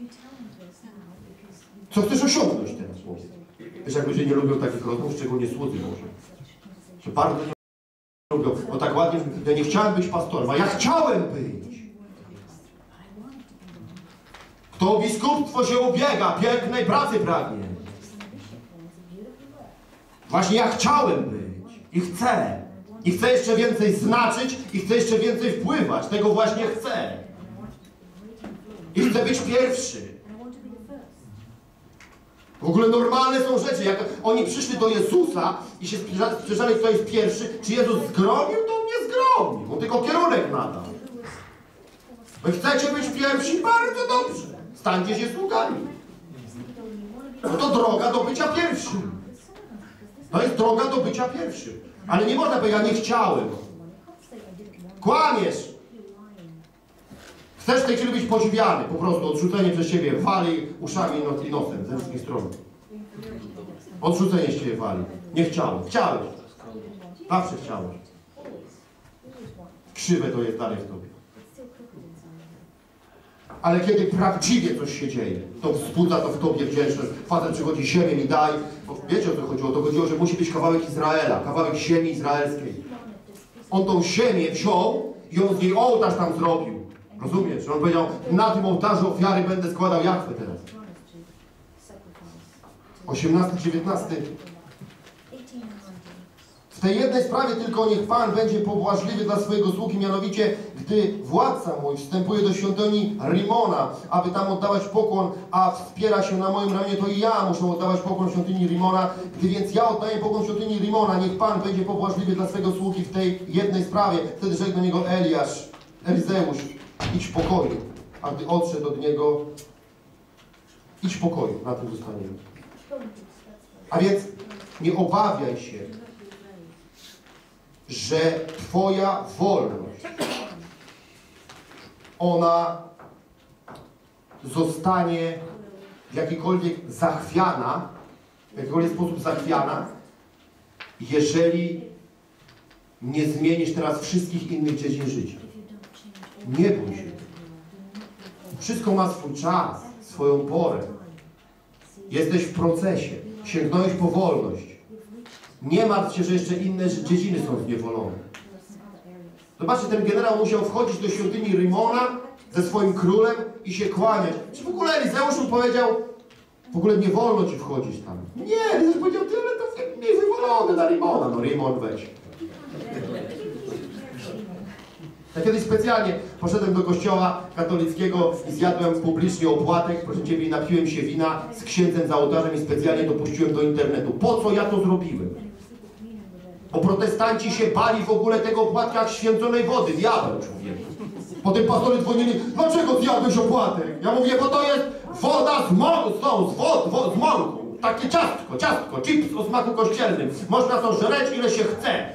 Co chcesz osiągnąć teraz, powiedz? Wiesz, jak ludzie nie lubią takich rozmów, szczególnie słudzy Boże. Że bardzo nie lubią. No tak ładnie, ja nie chciałem być pastorem, a ja chciałem być. Kto o biskupstwo się ubiega, pięknej pracy pragnie. Właśnie ja chciałem być i chcę. I chcę jeszcze więcej znaczyć i chcę jeszcze więcej wpływać. Tego właśnie chcę. I chcę być pierwszy. W ogóle normalne są rzeczy. Jak oni przyszli do Jezusa i się sprzeczali, kto jest pierwszy, czy Jezus zgromił, to on nie zgromił. On tylko kierunek nadał. Wy chcecie być pierwsi? Bardzo dobrze. Stańcie się sługami. No to droga do bycia pierwszym. To jest droga do bycia pierwszym. Ale nie można powiedzieć, ja nie chciałem. Kłamiesz. Chcesz w tej chwili być podziwiany, po prostu odrzucenie przez Ciebie wali uszami i nosem ze wszystkich stron. Odrzucenie z Ciebie wali. Nie chciałem. Chciałeś. Zawsze chciałeś. Krzywe to jest dalej w Tobie. Ale kiedy prawdziwie coś się dzieje, to wzbudza to w Tobie wdzięczność. Facet przychodzi, ziemię mi daj. Bo wiecie, o co chodziło? To chodziło, że musi być kawałek Izraela, kawałek ziemi izraelskiej. On tą ziemię wziął i on z niej ołtarz tam zrobił. Rozumiesz? On powiedział, na tym ołtarzu ofiary będę składał Jahwe teraz. osiemnasty, dziewiętnasty. W tej jednej sprawie tylko niech Pan będzie pobłażliwy dla swojego sługi, mianowicie, gdy władca mój wstępuje do świątyni Rimona, aby tam oddawać pokłon, a wspiera się na moim ramieniu, to i ja muszę oddawać pokłon świątyni Rimona. Gdy więc ja oddaję pokłon świątyni Rimona, niech Pan będzie pobłażliwy dla swego sługi w tej jednej sprawie. Wtedy rzekł do niego Eliasz, Elizeusz, idź w pokoju. A gdy odszedł od niego, idź w pokoju, na tym zostaniemy. A więc nie obawiaj się, że Twoja wolność, ona zostanie w jakikolwiek zachwiana, w jakikolwiek sposób zachwiana, jeżeli nie zmienisz teraz wszystkich innych dziedzin życia. Nie bój się. Wszystko ma swój czas, swoją porę. Jesteś w procesie. Sięgnąłeś po wolność. Nie martw się, że jeszcze inne dziedziny są zniewolone. Zobaczcie, ten generał musiał wchodzić do świątyni Rimona ze swoim królem i się kłaniać. Czy w ogóle Elizeusz mu powiedział, w ogóle nie wolno ci wchodzić tam. Nie, Elizeusz powiedział, ty, ale to nie wywolone na Rimona. No Rimon weź. Ja kiedyś specjalnie poszedłem do kościoła katolickiego i zjadłem publicznie opłatek, proszę Ciebie, i napiłem się wina z księdzem za ołtarzem i specjalnie dopuściłem do internetu. Po co ja to zrobiłem? Bo protestanci się bali w ogóle tego opłatka jak święconej wody. Diabeł, człowieku. Potem pastory dzwonili, dlaczego zjadłeś opłatek? Ja mówię, bo to jest woda z mąką, z, wod, wod, z mąką. Takie ciastko, ciastko, chips o smaku kościelnym. Można to żreć, ile się chce.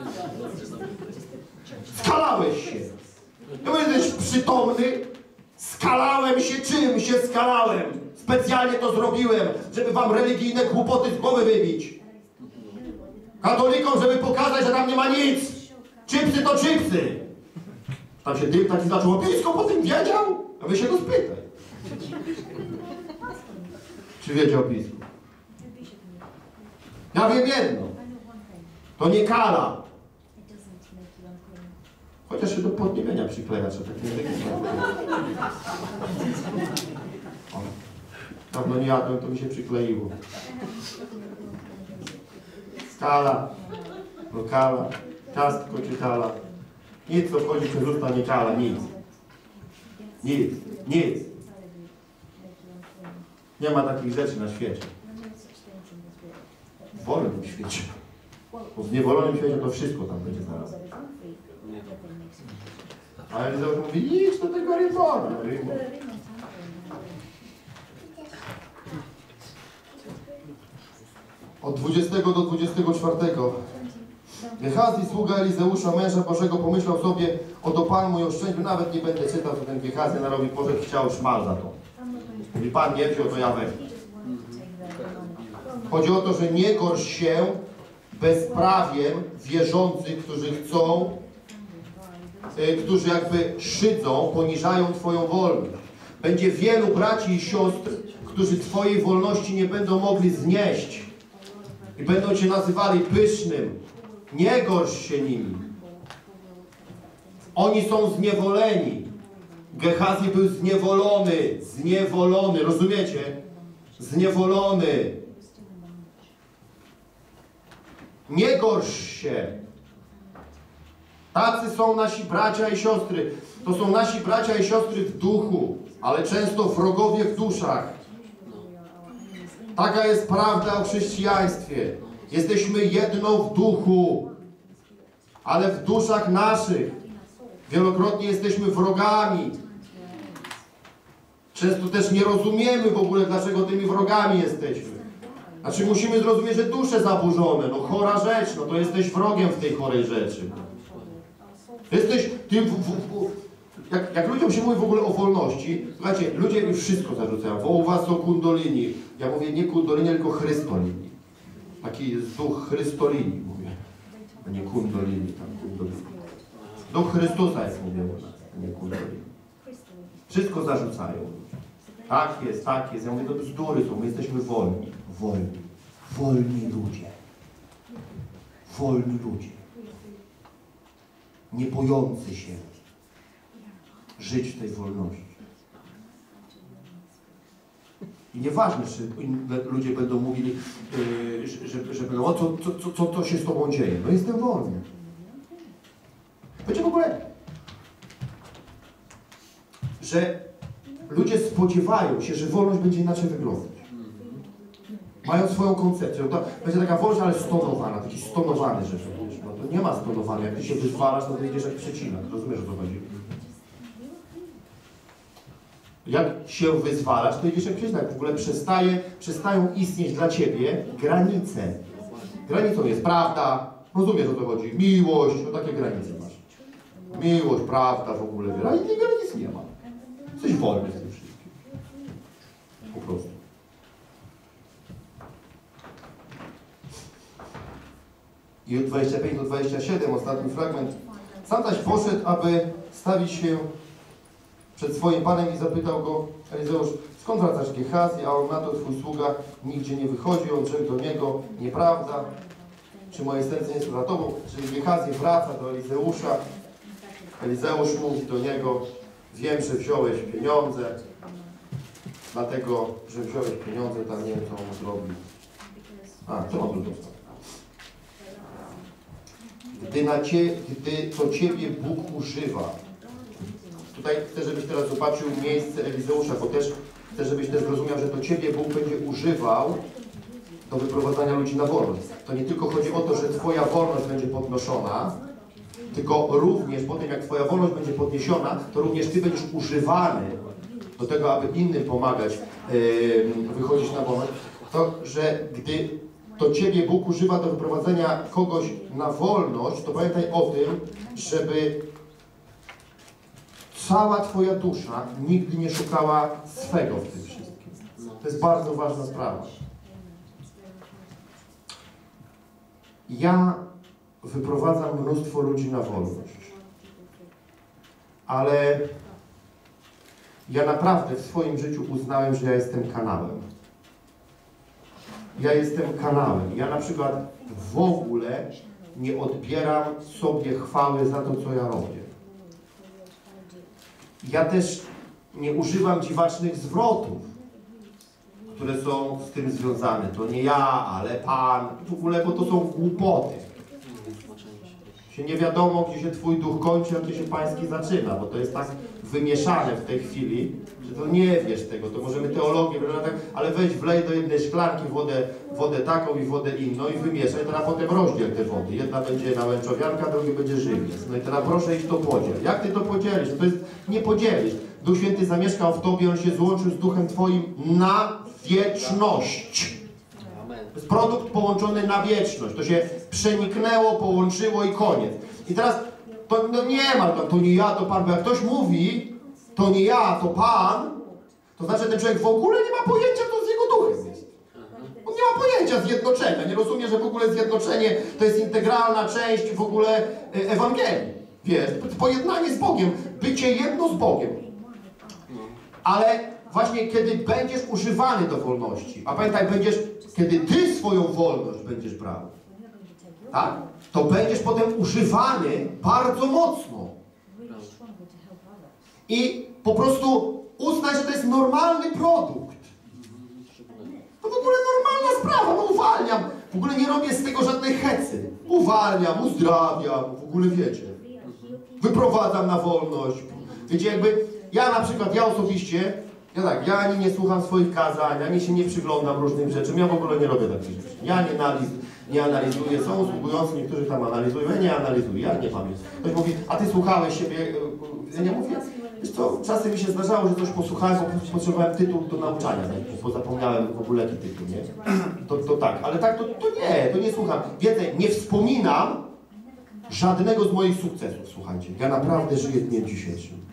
Skalałeś się. No jesteś przytomny. Skalałem się. Czym się skalałem? Specjalnie to zrobiłem, żeby wam religijne głupoty z głowy wybić. Katolikom, żeby pokazać, że tam nie ma nic. Chipsy to chipsy. Tam się dym taki zaczął. Biskup o tym wiedział? A wy się go spytaj. Czy wiedział biskup? Ja wiem jedno. To nie kala. Chociaż się do podniebienia przykleja, że tak nie o, dawno nie jadłem, to mi się przykleiło. Kala, no kala, ciastko czy kala. Nic, co wchodzi przez usta, nie kala, nic. Nic, nic. Nie ma takich rzeczy na świecie. W wolnym świecie. Bo w niewolonym świecie to wszystko tam będzie zaraz. A Elizeusz mówi, idź do tego Rimona. Od dwudziestego do dwudziestego czwartego. Gehazi, sługa Elizeusza, męża Bożego, pomyślał sobie, oto Pan mój oszczędził, nawet nie będę czytał, co ten Gehazi narobił, może chciał szmal za to. Mówi, Pan nie wziął, to ja wezmę. Chodzi o to, że nie gorsz się bezprawiem wierzących, którzy chcą, y, którzy jakby szydzą, poniżają Twoją wolność. Będzie wielu braci i sióstr, którzy Twojej wolności nie będą mogli znieść i będą Cię nazywali pysznym. Nie gorsz się nimi. Oni są zniewoleni. Gehazi był zniewolony, zniewolony, rozumiecie? Zniewolony. Nie gorsz się. Tacy są nasi bracia i siostry. To są nasi bracia i siostry w duchu, ale często wrogowie w duszach. Taka jest prawda o chrześcijaństwie. Jesteśmy jedno w duchu, ale w duszach naszych. Wielokrotnie jesteśmy wrogami. Często też nie rozumiemy w ogóle, dlaczego tymi wrogami jesteśmy. Znaczy musimy zrozumieć, że dusze zaburzone, no chora rzecz, no to jesteś wrogiem w tej chorej rzeczy. Jesteś tym, w, w, w, jak, jak ludziom się mówi w ogóle o wolności, słuchajcie, ludzie już wszystko zarzucają, bo u was są kundolini. Ja mówię nie kundolini, tylko chrystolini. Taki jest duch chrystolini, mówię. A nie kundolini, tam kundolini. Duch Chrystusa jest, mówię u nas, a nie kundolini. Wszystko zarzucają. Tak jest, tak jest. Ja mówię, to bzdury są, my jesteśmy wolni. Wolni. Wolni ludzie. Wolni ludzie. Nie bojący się żyć w tej wolności. I nieważne, czy ludzie będą mówili, yy, że, że, że no, co, co, co to się z Tobą dzieje. No jestem wolny. Wiecie w ogóle, że ludzie spodziewają się, że wolność będzie inaczej wyglądać. Mają swoją koncepcję. To będzie taka wolność, ale stonowana, taki stonowany rzecz. No to nie ma stonowania. Jak ty się wyzwalasz, to ty idziesz jak przecinak. Rozumiesz, o co chodzi? Jak się wyzwalasz, to idziesz jak przecinak. W ogóle przestaje, przestają istnieć dla ciebie granice. Granicą jest prawda. Rozumiesz, o co chodzi? Miłość. No takie granice masz. Miłość, prawda, w ogóle. A innych granic nie ma. Jesteś wolny z tym wszystkim. Po prostu. I od dwudziestego piątego do dwudziestego siódmego, ostatni fragment, Sam zaś poszedł, aby stawić się przed swoim Panem i zapytał go Elizeusz, skąd wracasz Gehazi? A on na to, twój sługa nigdzie nie wychodzi. On rzekł do niego, nieprawda, czy moje serce nie jest za tobą? Czyli Gehazi wraca do Elizeusza. Elizeusz mówi do niego, wiem, że wziąłeś pieniądze, dlatego, że wziąłeś pieniądze, tam nie wiem, co on zrobił. A, co on zrobił? Gdy, na cie, gdy to Ciebie Bóg używa. Tutaj chcę, żebyś teraz zobaczył miejsce Elizeusza, bo też chcę, żebyś też zrozumiał, że to Ciebie Bóg będzie używał do wyprowadzania ludzi na wolność. To nie tylko chodzi o to, że Twoja wolność będzie podnoszona, tylko również po tym, jak Twoja wolność będzie podniesiona, to również Ty będziesz używany do tego, aby innym pomagać yy, wychodzić na wolność. To, że gdy to Ciebie Bóg używa do wyprowadzenia kogoś na wolność, to pamiętaj o tym, żeby cała Twoja dusza nigdy nie szukała swego w tym wszystkim. To jest bardzo ważna sprawa. Ja wyprowadzam mnóstwo ludzi na wolność, ale ja naprawdę w swoim życiu uznałem, że ja jestem kanałem. Ja jestem kanałem. Ja na przykład w ogóle nie odbieram sobie chwały za to, co ja robię. Ja też nie używam dziwacznych zwrotów, które są z tym związane. To nie ja, ale Pan. W ogóle, bo to są głupoty. Się nie wiadomo, gdzie się Twój duch kończy, a gdzie się Pański zaczyna, bo to jest tak wymieszane w tej chwili, że to nie wiesz tego, to możemy teologię, ale weź wlej do jednej szklanki wodę, wodę taką i wodę inną i wymieszaj, teraz potem rozdziel te wody. Jedna będzie nałęczowianka, druga będzie żywiec. No i teraz proszę iść to podziel. Jak Ty to podzielisz? To jest nie podzielisz. Duch Święty zamieszkał w Tobie, On się złączył z Duchem Twoim na wieczność. To jest produkt połączony na wieczność. To się przeniknęło, połączyło i koniec. I teraz to no nie ma, to, to nie ja, to Pan, bo jak ktoś mówi, to nie ja, to Pan, to znaczy ten człowiek w ogóle nie ma pojęcia, co z jego duchem jest. On nie ma pojęcia zjednoczenia, nie rozumie, że w ogóle zjednoczenie to jest integralna część w ogóle Ewangelii. Wiesz, pojednanie z Bogiem, bycie jedno z Bogiem. Ale właśnie kiedy będziesz używany do wolności, a pamiętaj, będziesz, kiedy Ty swoją wolność będziesz brał, tak? To będziesz potem używany bardzo mocno. I po prostu uznaj, że to jest normalny produkt. To w ogóle normalna sprawa, no uwalniam. W ogóle nie robię z tego żadnej hecy. Uwalniam, uzdrawiam, w ogóle wiecie. Wyprowadzam na wolność. Wiecie, jakby ja na przykład, ja osobiście, ja tak, ja ani nie słucham swoich kazań, ani się nie przyglądam różnym rzeczom, ja w ogóle nie robię takich rzeczy. Ja nie analizuję. Nie analizuję, są usługujący, niektórzy tam analizują, ja nie analizuję, ja nie pamiętam. Ktoś mówi, a ty słuchałeś siebie, ja nie mówię, wiesz co, czasem mi się zdarzało, że coś posłuchałem, bo potrzebowałem tytuł do nauczania, bo zapomniałem w ogóle jaki tytuł, nie? To, to tak, ale tak, to, to nie, to nie słucham. Więcej, nie wspominam żadnego z moich sukcesów, słuchajcie. Ja naprawdę żyję dniem dzisiejszym.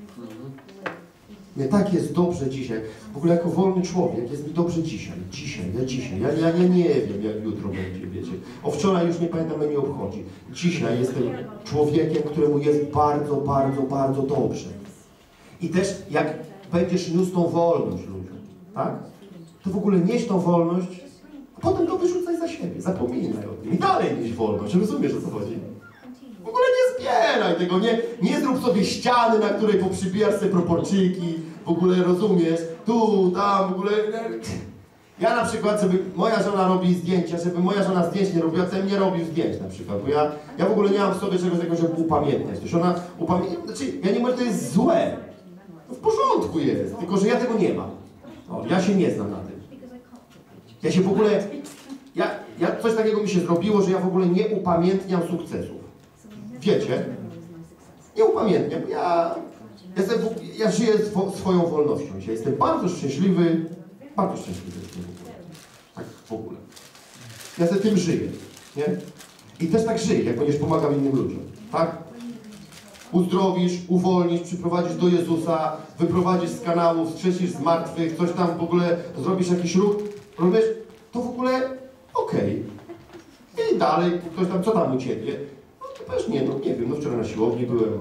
Mnie tak jest dobrze dzisiaj. W ogóle jako wolny człowiek jest mi dobrze dzisiaj. Dzisiaj, ja dzisiaj. Ja, ja, ja nie wiem, jak jutro będzie, wiecie. O wczoraj już nie pamiętam, mnie nie obchodzi. Dzisiaj jestem człowiekiem, któremu jest bardzo, bardzo, bardzo dobrze. I też jak będziesz niósł tą wolność ludziom, tak? To w ogóle nieś tą wolność, a potem to wyrzucaj za siebie. Zapominaj o tym. I dalej nieś wolność. Rozumiesz, o co chodzi? W ogóle nie zbieraj tego, nie, nie zrób sobie ściany, na której poprzybijasz sobie proporczyki, w ogóle rozumiesz, tu, tam, w ogóle. Ja na przykład, żeby moja żona robi zdjęcia, żeby moja żona zdjęć nie robiła, to ja nie robił zdjęć na przykład, bo ja, ja w ogóle nie mam w sobie czegoś takiego, żeby upamiętniać. To ona upamiętnia, znaczy, ja nie mówię, że to jest złe, to w porządku jest, tylko że ja tego nie mam. No, ja się nie znam na tym. Ja się w ogóle, ja, ja coś takiego mi się zrobiło, że ja w ogóle nie upamiętniam sukcesów. Wiecie? Nie upamiętniam. Ja, jestem, ja żyję swo, swoją wolnością. Ja jestem bardzo szczęśliwy, bardzo szczęśliwy w tym w ogóle. Tak w ogóle. Ja ze tym żyję. Nie? I też tak żyję, jak będziesz pomagał innym ludziom. Tak? Uzdrowisz, uwolnisz, przyprowadzisz do Jezusa, wyprowadzisz z kanałów, wskrzesisz z martwych, coś tam w ogóle, zrobisz jakiś ruch, rozumiesz? To w ogóle okej. Okay. I dalej, ktoś tam, co tam u Ciebie? też nie, no nie wiem, no wczoraj na siłowni byłem.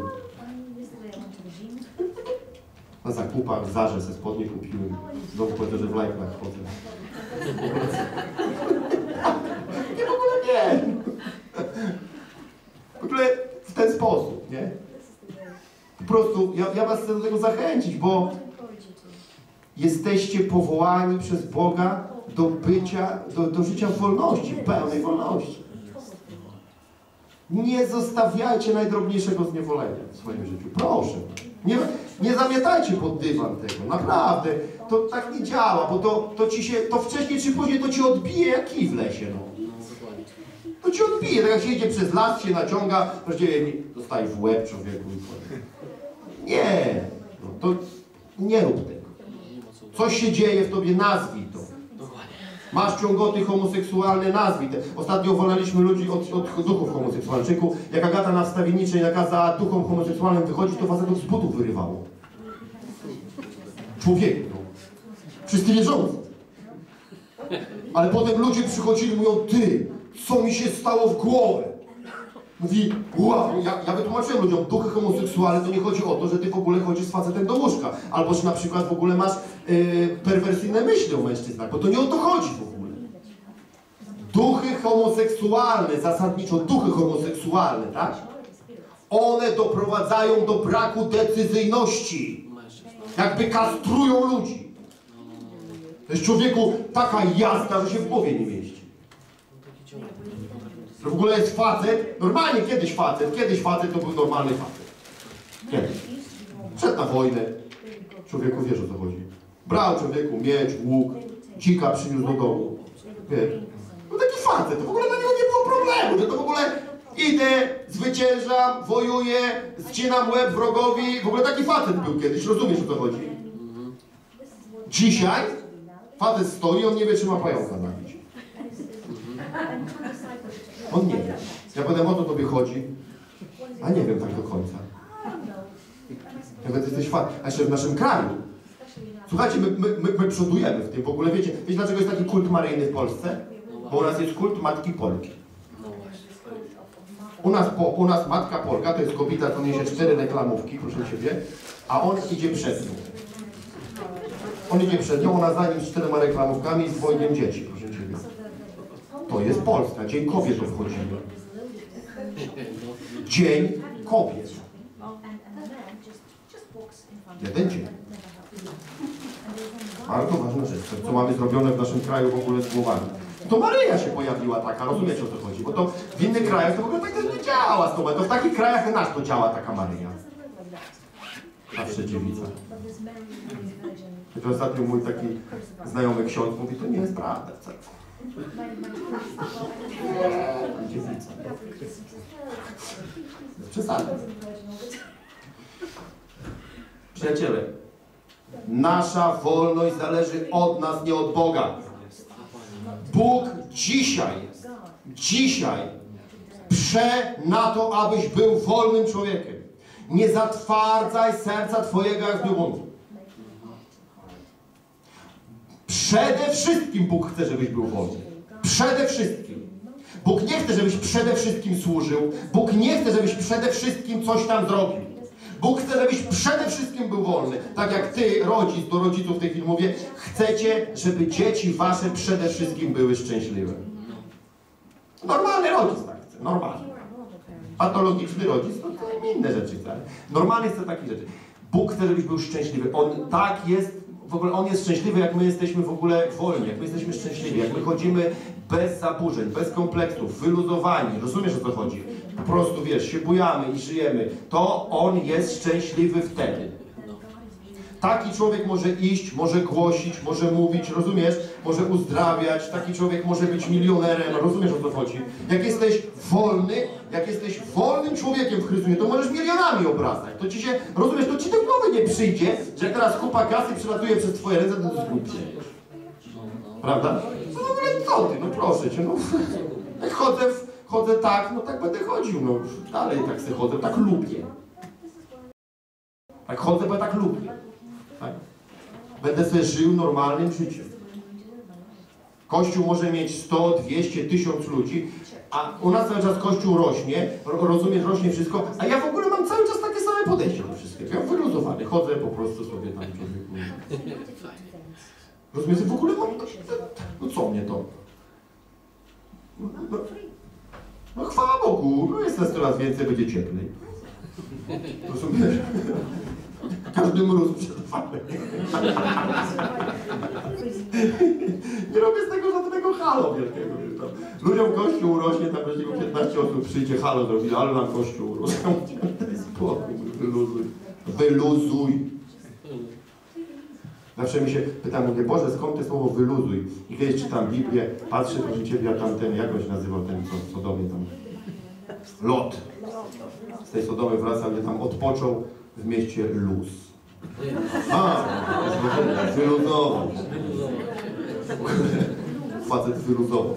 Na zakupach, w Zarze ze spodnie kupiłem. Znowu powiedział, że w lajkach chodzę. Nie, w ogóle nie. W ogóle w ten sposób, nie? Po prostu ja, ja was chcę do tego zachęcić, bo jesteście powołani przez Boga do bycia, do, do życia w wolności, w pełnej wolności. Nie zostawiajcie najdrobniejszego zniewolenia w swoim życiu. Proszę. Nie, nie zamietajcie pod dywan tego. Naprawdę. To tak nie działa, bo to, to ci się, to wcześniej czy później to ci odbije jak kij w lesie. No. To ci odbije. Tak jak się idzie przez las, się naciąga, właściwie zostaje w łeb człowieku. Nie. No, to nie rób tego. Coś się dzieje w tobie, nazwij to. Masz ciągoty homoseksualne, nazwij te. Ostatnio uwolniliśmy ludzi od, od duchów homoseksualnych. Jak Agata na wstawienniczej nakazała duchom homoseksualnym wychodzić, to facetów z butów wyrywało. Człowieku. No. Wszyscy wierzący. Ale potem ludzie przychodzili i mówią, ty, co mi się stało w głowę? Mówi, wow, ja, ja wytłumaczyłem ludziom, duchy homoseksualne to nie chodzi o to, że ty w ogóle chodzisz z facetem do łóżka. Albo że na przykład w ogóle masz yy, perwersyjne myśli o mężczyznach, bo to nie o to chodzi w ogóle. Duchy homoseksualne, zasadniczo duchy homoseksualne, tak? One doprowadzają do braku decyzyjności. Jakby kastrują ludzi. To jest człowieku taka jazda, że się w głowie nie mieści. Że w ogóle jest facet, normalnie kiedyś facet, kiedyś facet to był normalny facet. Kiedyś. Przed na wojnę. Człowieku wiesz o co chodzi. Brał człowieku miecz, łuk, dzika przyniósł do domu. Wiesz. No taki facet, to w ogóle dla niego nie było problemu, że to w ogóle idę, zwyciężam, wojuję, zcinam łeb wrogowi. W ogóle taki facet był kiedyś, rozumiesz o co chodzi? Dzisiaj facet stoi, on nie wie, czy ma pająka nabić. On nie wie. Ja potem o to tobie chodzi, a nie wiem tak do końca. Jak ty jesteś fan. A jeszcze w naszym kraju. Słuchajcie, my, my, my, my przodujemy w tym. W ogóle wiecie, wiecie dlaczego jest taki kult maryjny w Polsce? Bo u nas jest kult Matki Polki. U nas, po, u nas Matka Polka to jest kobieta, co niesie cztery reklamówki, proszę Ciebie, a on idzie przed nią. On idzie przed nią, ona za nim z czterema reklamówkami i z dwojgiem dzieci, proszę Ciebie. To jest Polska. Dzień Kobiet obchodzimy. Dzień Kobiet. Jeden dzień. Bardzo ważna rzecz, co mamy zrobione w naszym kraju w ogóle z głowami. To Maryja się pojawiła taka, rozumiecie o co chodzi? Bo to w innych krajach to w ogóle tak nie działa. To w takich krajach jak nasz to działa taka Maryja. Zawsze dziewica. Chociaż ostatnio mój taki znajomy ksiądz mówi, to nie jest prawda wcale. Dziewica. Przesadne. Przyjaciele, nasza wolność zależy od nas, nie od Boga. Bóg dzisiaj, dzisiaj prze na to, abyś był wolnym człowiekiem. Nie zatwardzaj serca twojego jak w dniu buntu. Przede wszystkim Bóg chce, żebyś był wolny. Przede wszystkim. Bóg nie chce, żebyś przede wszystkim służył. Bóg nie chce, żebyś przede wszystkim coś tam zrobił. Bóg chce, żebyś przede wszystkim był wolny. Tak jak ty, rodzic, do rodziców w tej chwili mówię, chcecie, żeby dzieci wasze przede wszystkim były szczęśliwe. Normalny rodzic tak chce, normalny. Patologiczny rodzic, to, to inne rzeczy chce. Normalny chce takich rzeczy. Bóg chce, żebyś był szczęśliwy. On tak jest, w ogóle On jest szczęśliwy, jak my jesteśmy w ogóle wolni, jak my jesteśmy szczęśliwi, jak my chodzimy bez zaburzeń, bez kompleksów, wyluzowani. Rozumiesz, o co chodzi? Po prostu, wiesz, się bujamy i żyjemy. To On jest szczęśliwy wtedy. Taki człowiek może iść, może głosić, może mówić, rozumiesz? Może uzdrawiać. Taki człowiek może być milionerem, rozumiesz, o co chodzi? Jak jesteś wolny, jak jesteś wolnym człowiekiem w Chrystusie, to możesz milionami obracać. To ci się, rozumiesz, to ci do głowy nie przyjdzie, że jak teraz kupa kasy przelatuje przez twoje ręce, to to zgubcie. Prawda? No w ogóle co ty, no proszę cię, no. Jak chodzę, w, chodzę tak, no tak będę chodził, no. Dalej tak sobie chodzę, tak lubię. Tak chodzę, bo tak lubię. Tak? Będę sobie żył normalnym życiem. Kościół może mieć sto, dwieście, tysiąc ludzi. A u nas cały czas Kościół rośnie, rozumiesz, rośnie wszystko, a ja w ogóle mam cały czas takie same podejście do wszystkiego. Ja wyluzowany, chodzę po prostu sobie tam człowieku. Rozumiesz, w ogóle mam... No co mnie to? No, no, no chwała Bogu, no jest nas coraz więcej, będzie cieplej. Rozumiesz? Każdy mróz przetrwany. Nie robię z tego żadnego halo wielkiego. Ludziom Kościół urośnie, tam będzie piętnaście osób przyjdzie, halo zrobi, ale nam Kościół urośnie. Spokój, wyluzuj. Wyluzuj. Zawsze mi się pytam, mówię, Boże, skąd to słowo wyluzuj? I kiedyś czytam Biblię, patrzę, proszę Ciebie, a tamten, jak on się nazywał, ten co Sodomie tam? Lot. Z tej Sodomy wraca, gdzie tam odpoczął w mieście Luz. A, wyluzował. Facet wyluzował.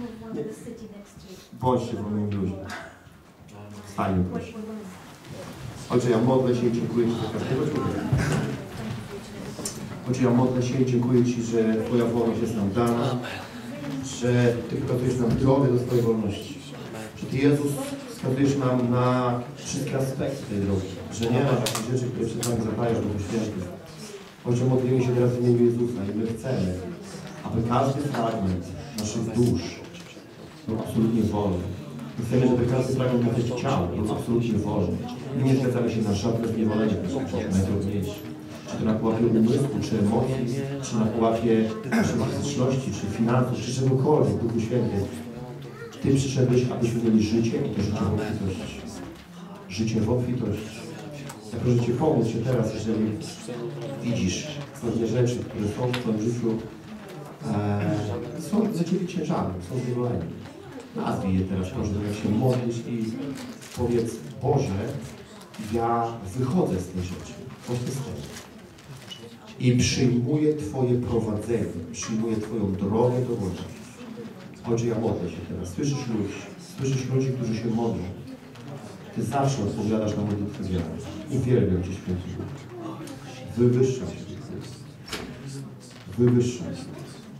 Bądźcie w moim luzie. Stańmy, proszę. Ojcze, ja modlę się i dziękuję Ci za każdego człowieka. Ojcze, ja modlę się i dziękuję Ci, że Twoja wolność jest nam dana, że Ty pokazujesz nam drogę do swojej wolności. Że Ty, Jezus, wskazujesz nam na wszystkie aspekty tej drogi. Że nie ma takich rzeczy, które przed nami zadają do Święty. Ojcze, modlimy się teraz w imieniu Jezusa i my chcemy, aby każdy fragment naszych dusz był absolutnie wolny. My chcemy, żeby każdy fragment naszych ciał był absolutnie wolny. I nie zgadzamy się na żadne zniewolenie, najtrudniejsze. Czy to na pułapie umysłu, czy emocji, czy na pułapie naszej fizyczności, czy finansów, czy czegokolwiek, Duchu Święty. Ty przyszedłeś, abyśmy mieli życie i to życie w obfitości. Życie w obfitości. Ja proszę Cię, pomóc się teraz, jeżeli widzisz pewne rzeczy, które są w Twoim życiu, e, są dla Ciebie ciężarem, są zniewoleni. Nazwij je teraz, proszę, jak się modlisz i powiedz, Boże, ja wychodzę z tej rzeczy, odpustę. I przyjmuję Twoje prowadzenie, przyjmuję Twoją drogę do Boga. Ojcze, ja modlę się teraz. Słyszysz ludzi, słyszysz ludzi, którzy się modlą. Ty zawsze odpowiadasz na modlitwę wiary. Uwielbiam Cię, Święty Bóg. Wywyższam Cię. Wywyższam Cię.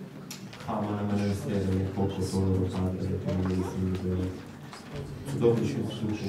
Cudowny Święty Duchu.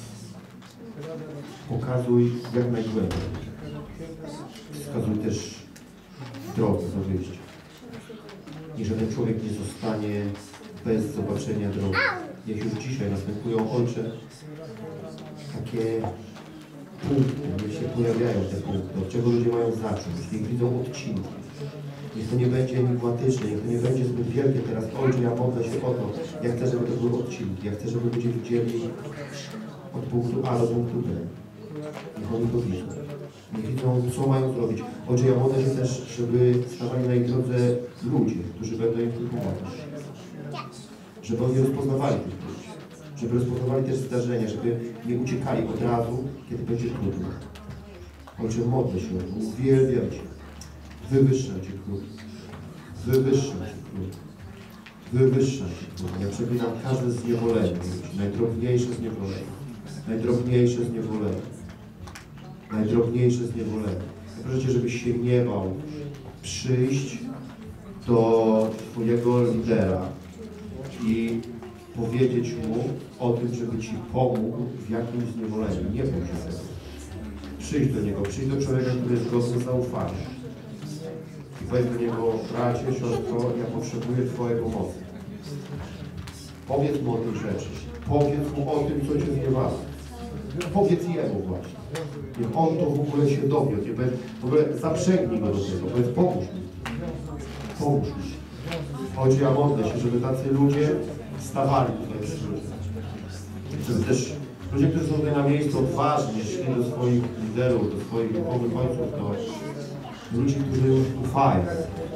Pokazuj jak najgłębiej. Wskazuj też drogę do wyjścia. I że ten człowiek nie zostanie bez zobaczenia drogi. Niech już dzisiaj następują, Ojcze, takie punkty, niech się pojawiają te punkty, od czego ludzie mają zacząć, niech widzą odcinki. Niech to nie będzie enigmatyczne, niech to nie będzie zbyt wielkie teraz. Ojcze, ja modlę się o to. Ja chcę, żeby to były odcinki. Ja chcę, żeby ludzie widzieli od punktu A do punktu B. Niech oni to widzą. Niech widzą, co mają zrobić. Ojcze, ja modlę się też, żeby stawali na ich drodze ludzie, którzy będą im tu pomagać. Żeby oni rozpoznawali tych ludzi. Żeby rozpoznawali też zdarzenia, żeby nie uciekali od razu, kiedy będzie trudno. Ojcze, modlę się, uwielbiam Cię. Wywyższam Cię, Król. Wywyższam Cię, Król. Wywyższam Cię, Król. Ja przeklinam każde zniewolenie, najdrobniejsze zniewolenie. Najdrobniejsze zniewolenie. Najdrobniejsze zniewolenie. Ja proszę Cię, żebyś się nie bał przyjść do Twojego lidera i powiedzieć mu o tym, żeby Ci pomógł w jakimś zniewoleniu. Nie bój się tego. Przyjdź do niego, przyjdź do człowieka, który jest godny zaufania. I powiedz do niego, bracie, siostro, ja potrzebuję Twojej pomocy. Powiedz mu o tej rzeczy. Powiedz mu o tym, co Cię zniewala. Powiedz jemu właśnie. Niech on to w ogóle się dowie. W ogóle zaprzęgnij go do tego. Powiedz, pomóż mi. Pomóż mi. Ojcze, ja modlę się, żeby tacy ludzie stawali tutaj przy ludziach. Żeby też ludzie, którzy są tutaj na miejscu, odważnie szli do swoich liderów, do swoich duchowych ojców, do ludzi, którzy ufają.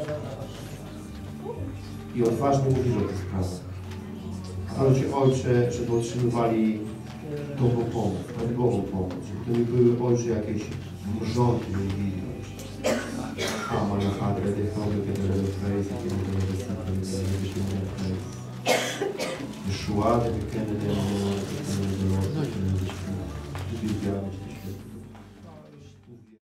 I odważnie mówili o tych sprawach. Proszę Cię, Ojcze, żeby otrzymywali dobrą pomoc, prawidłową pomoc. Żeby to nie były, Ojcze, jakieś mrzonki, nie widzą. A moja Padre, Dechowy, General Praise, General Praise, Yeshua, the General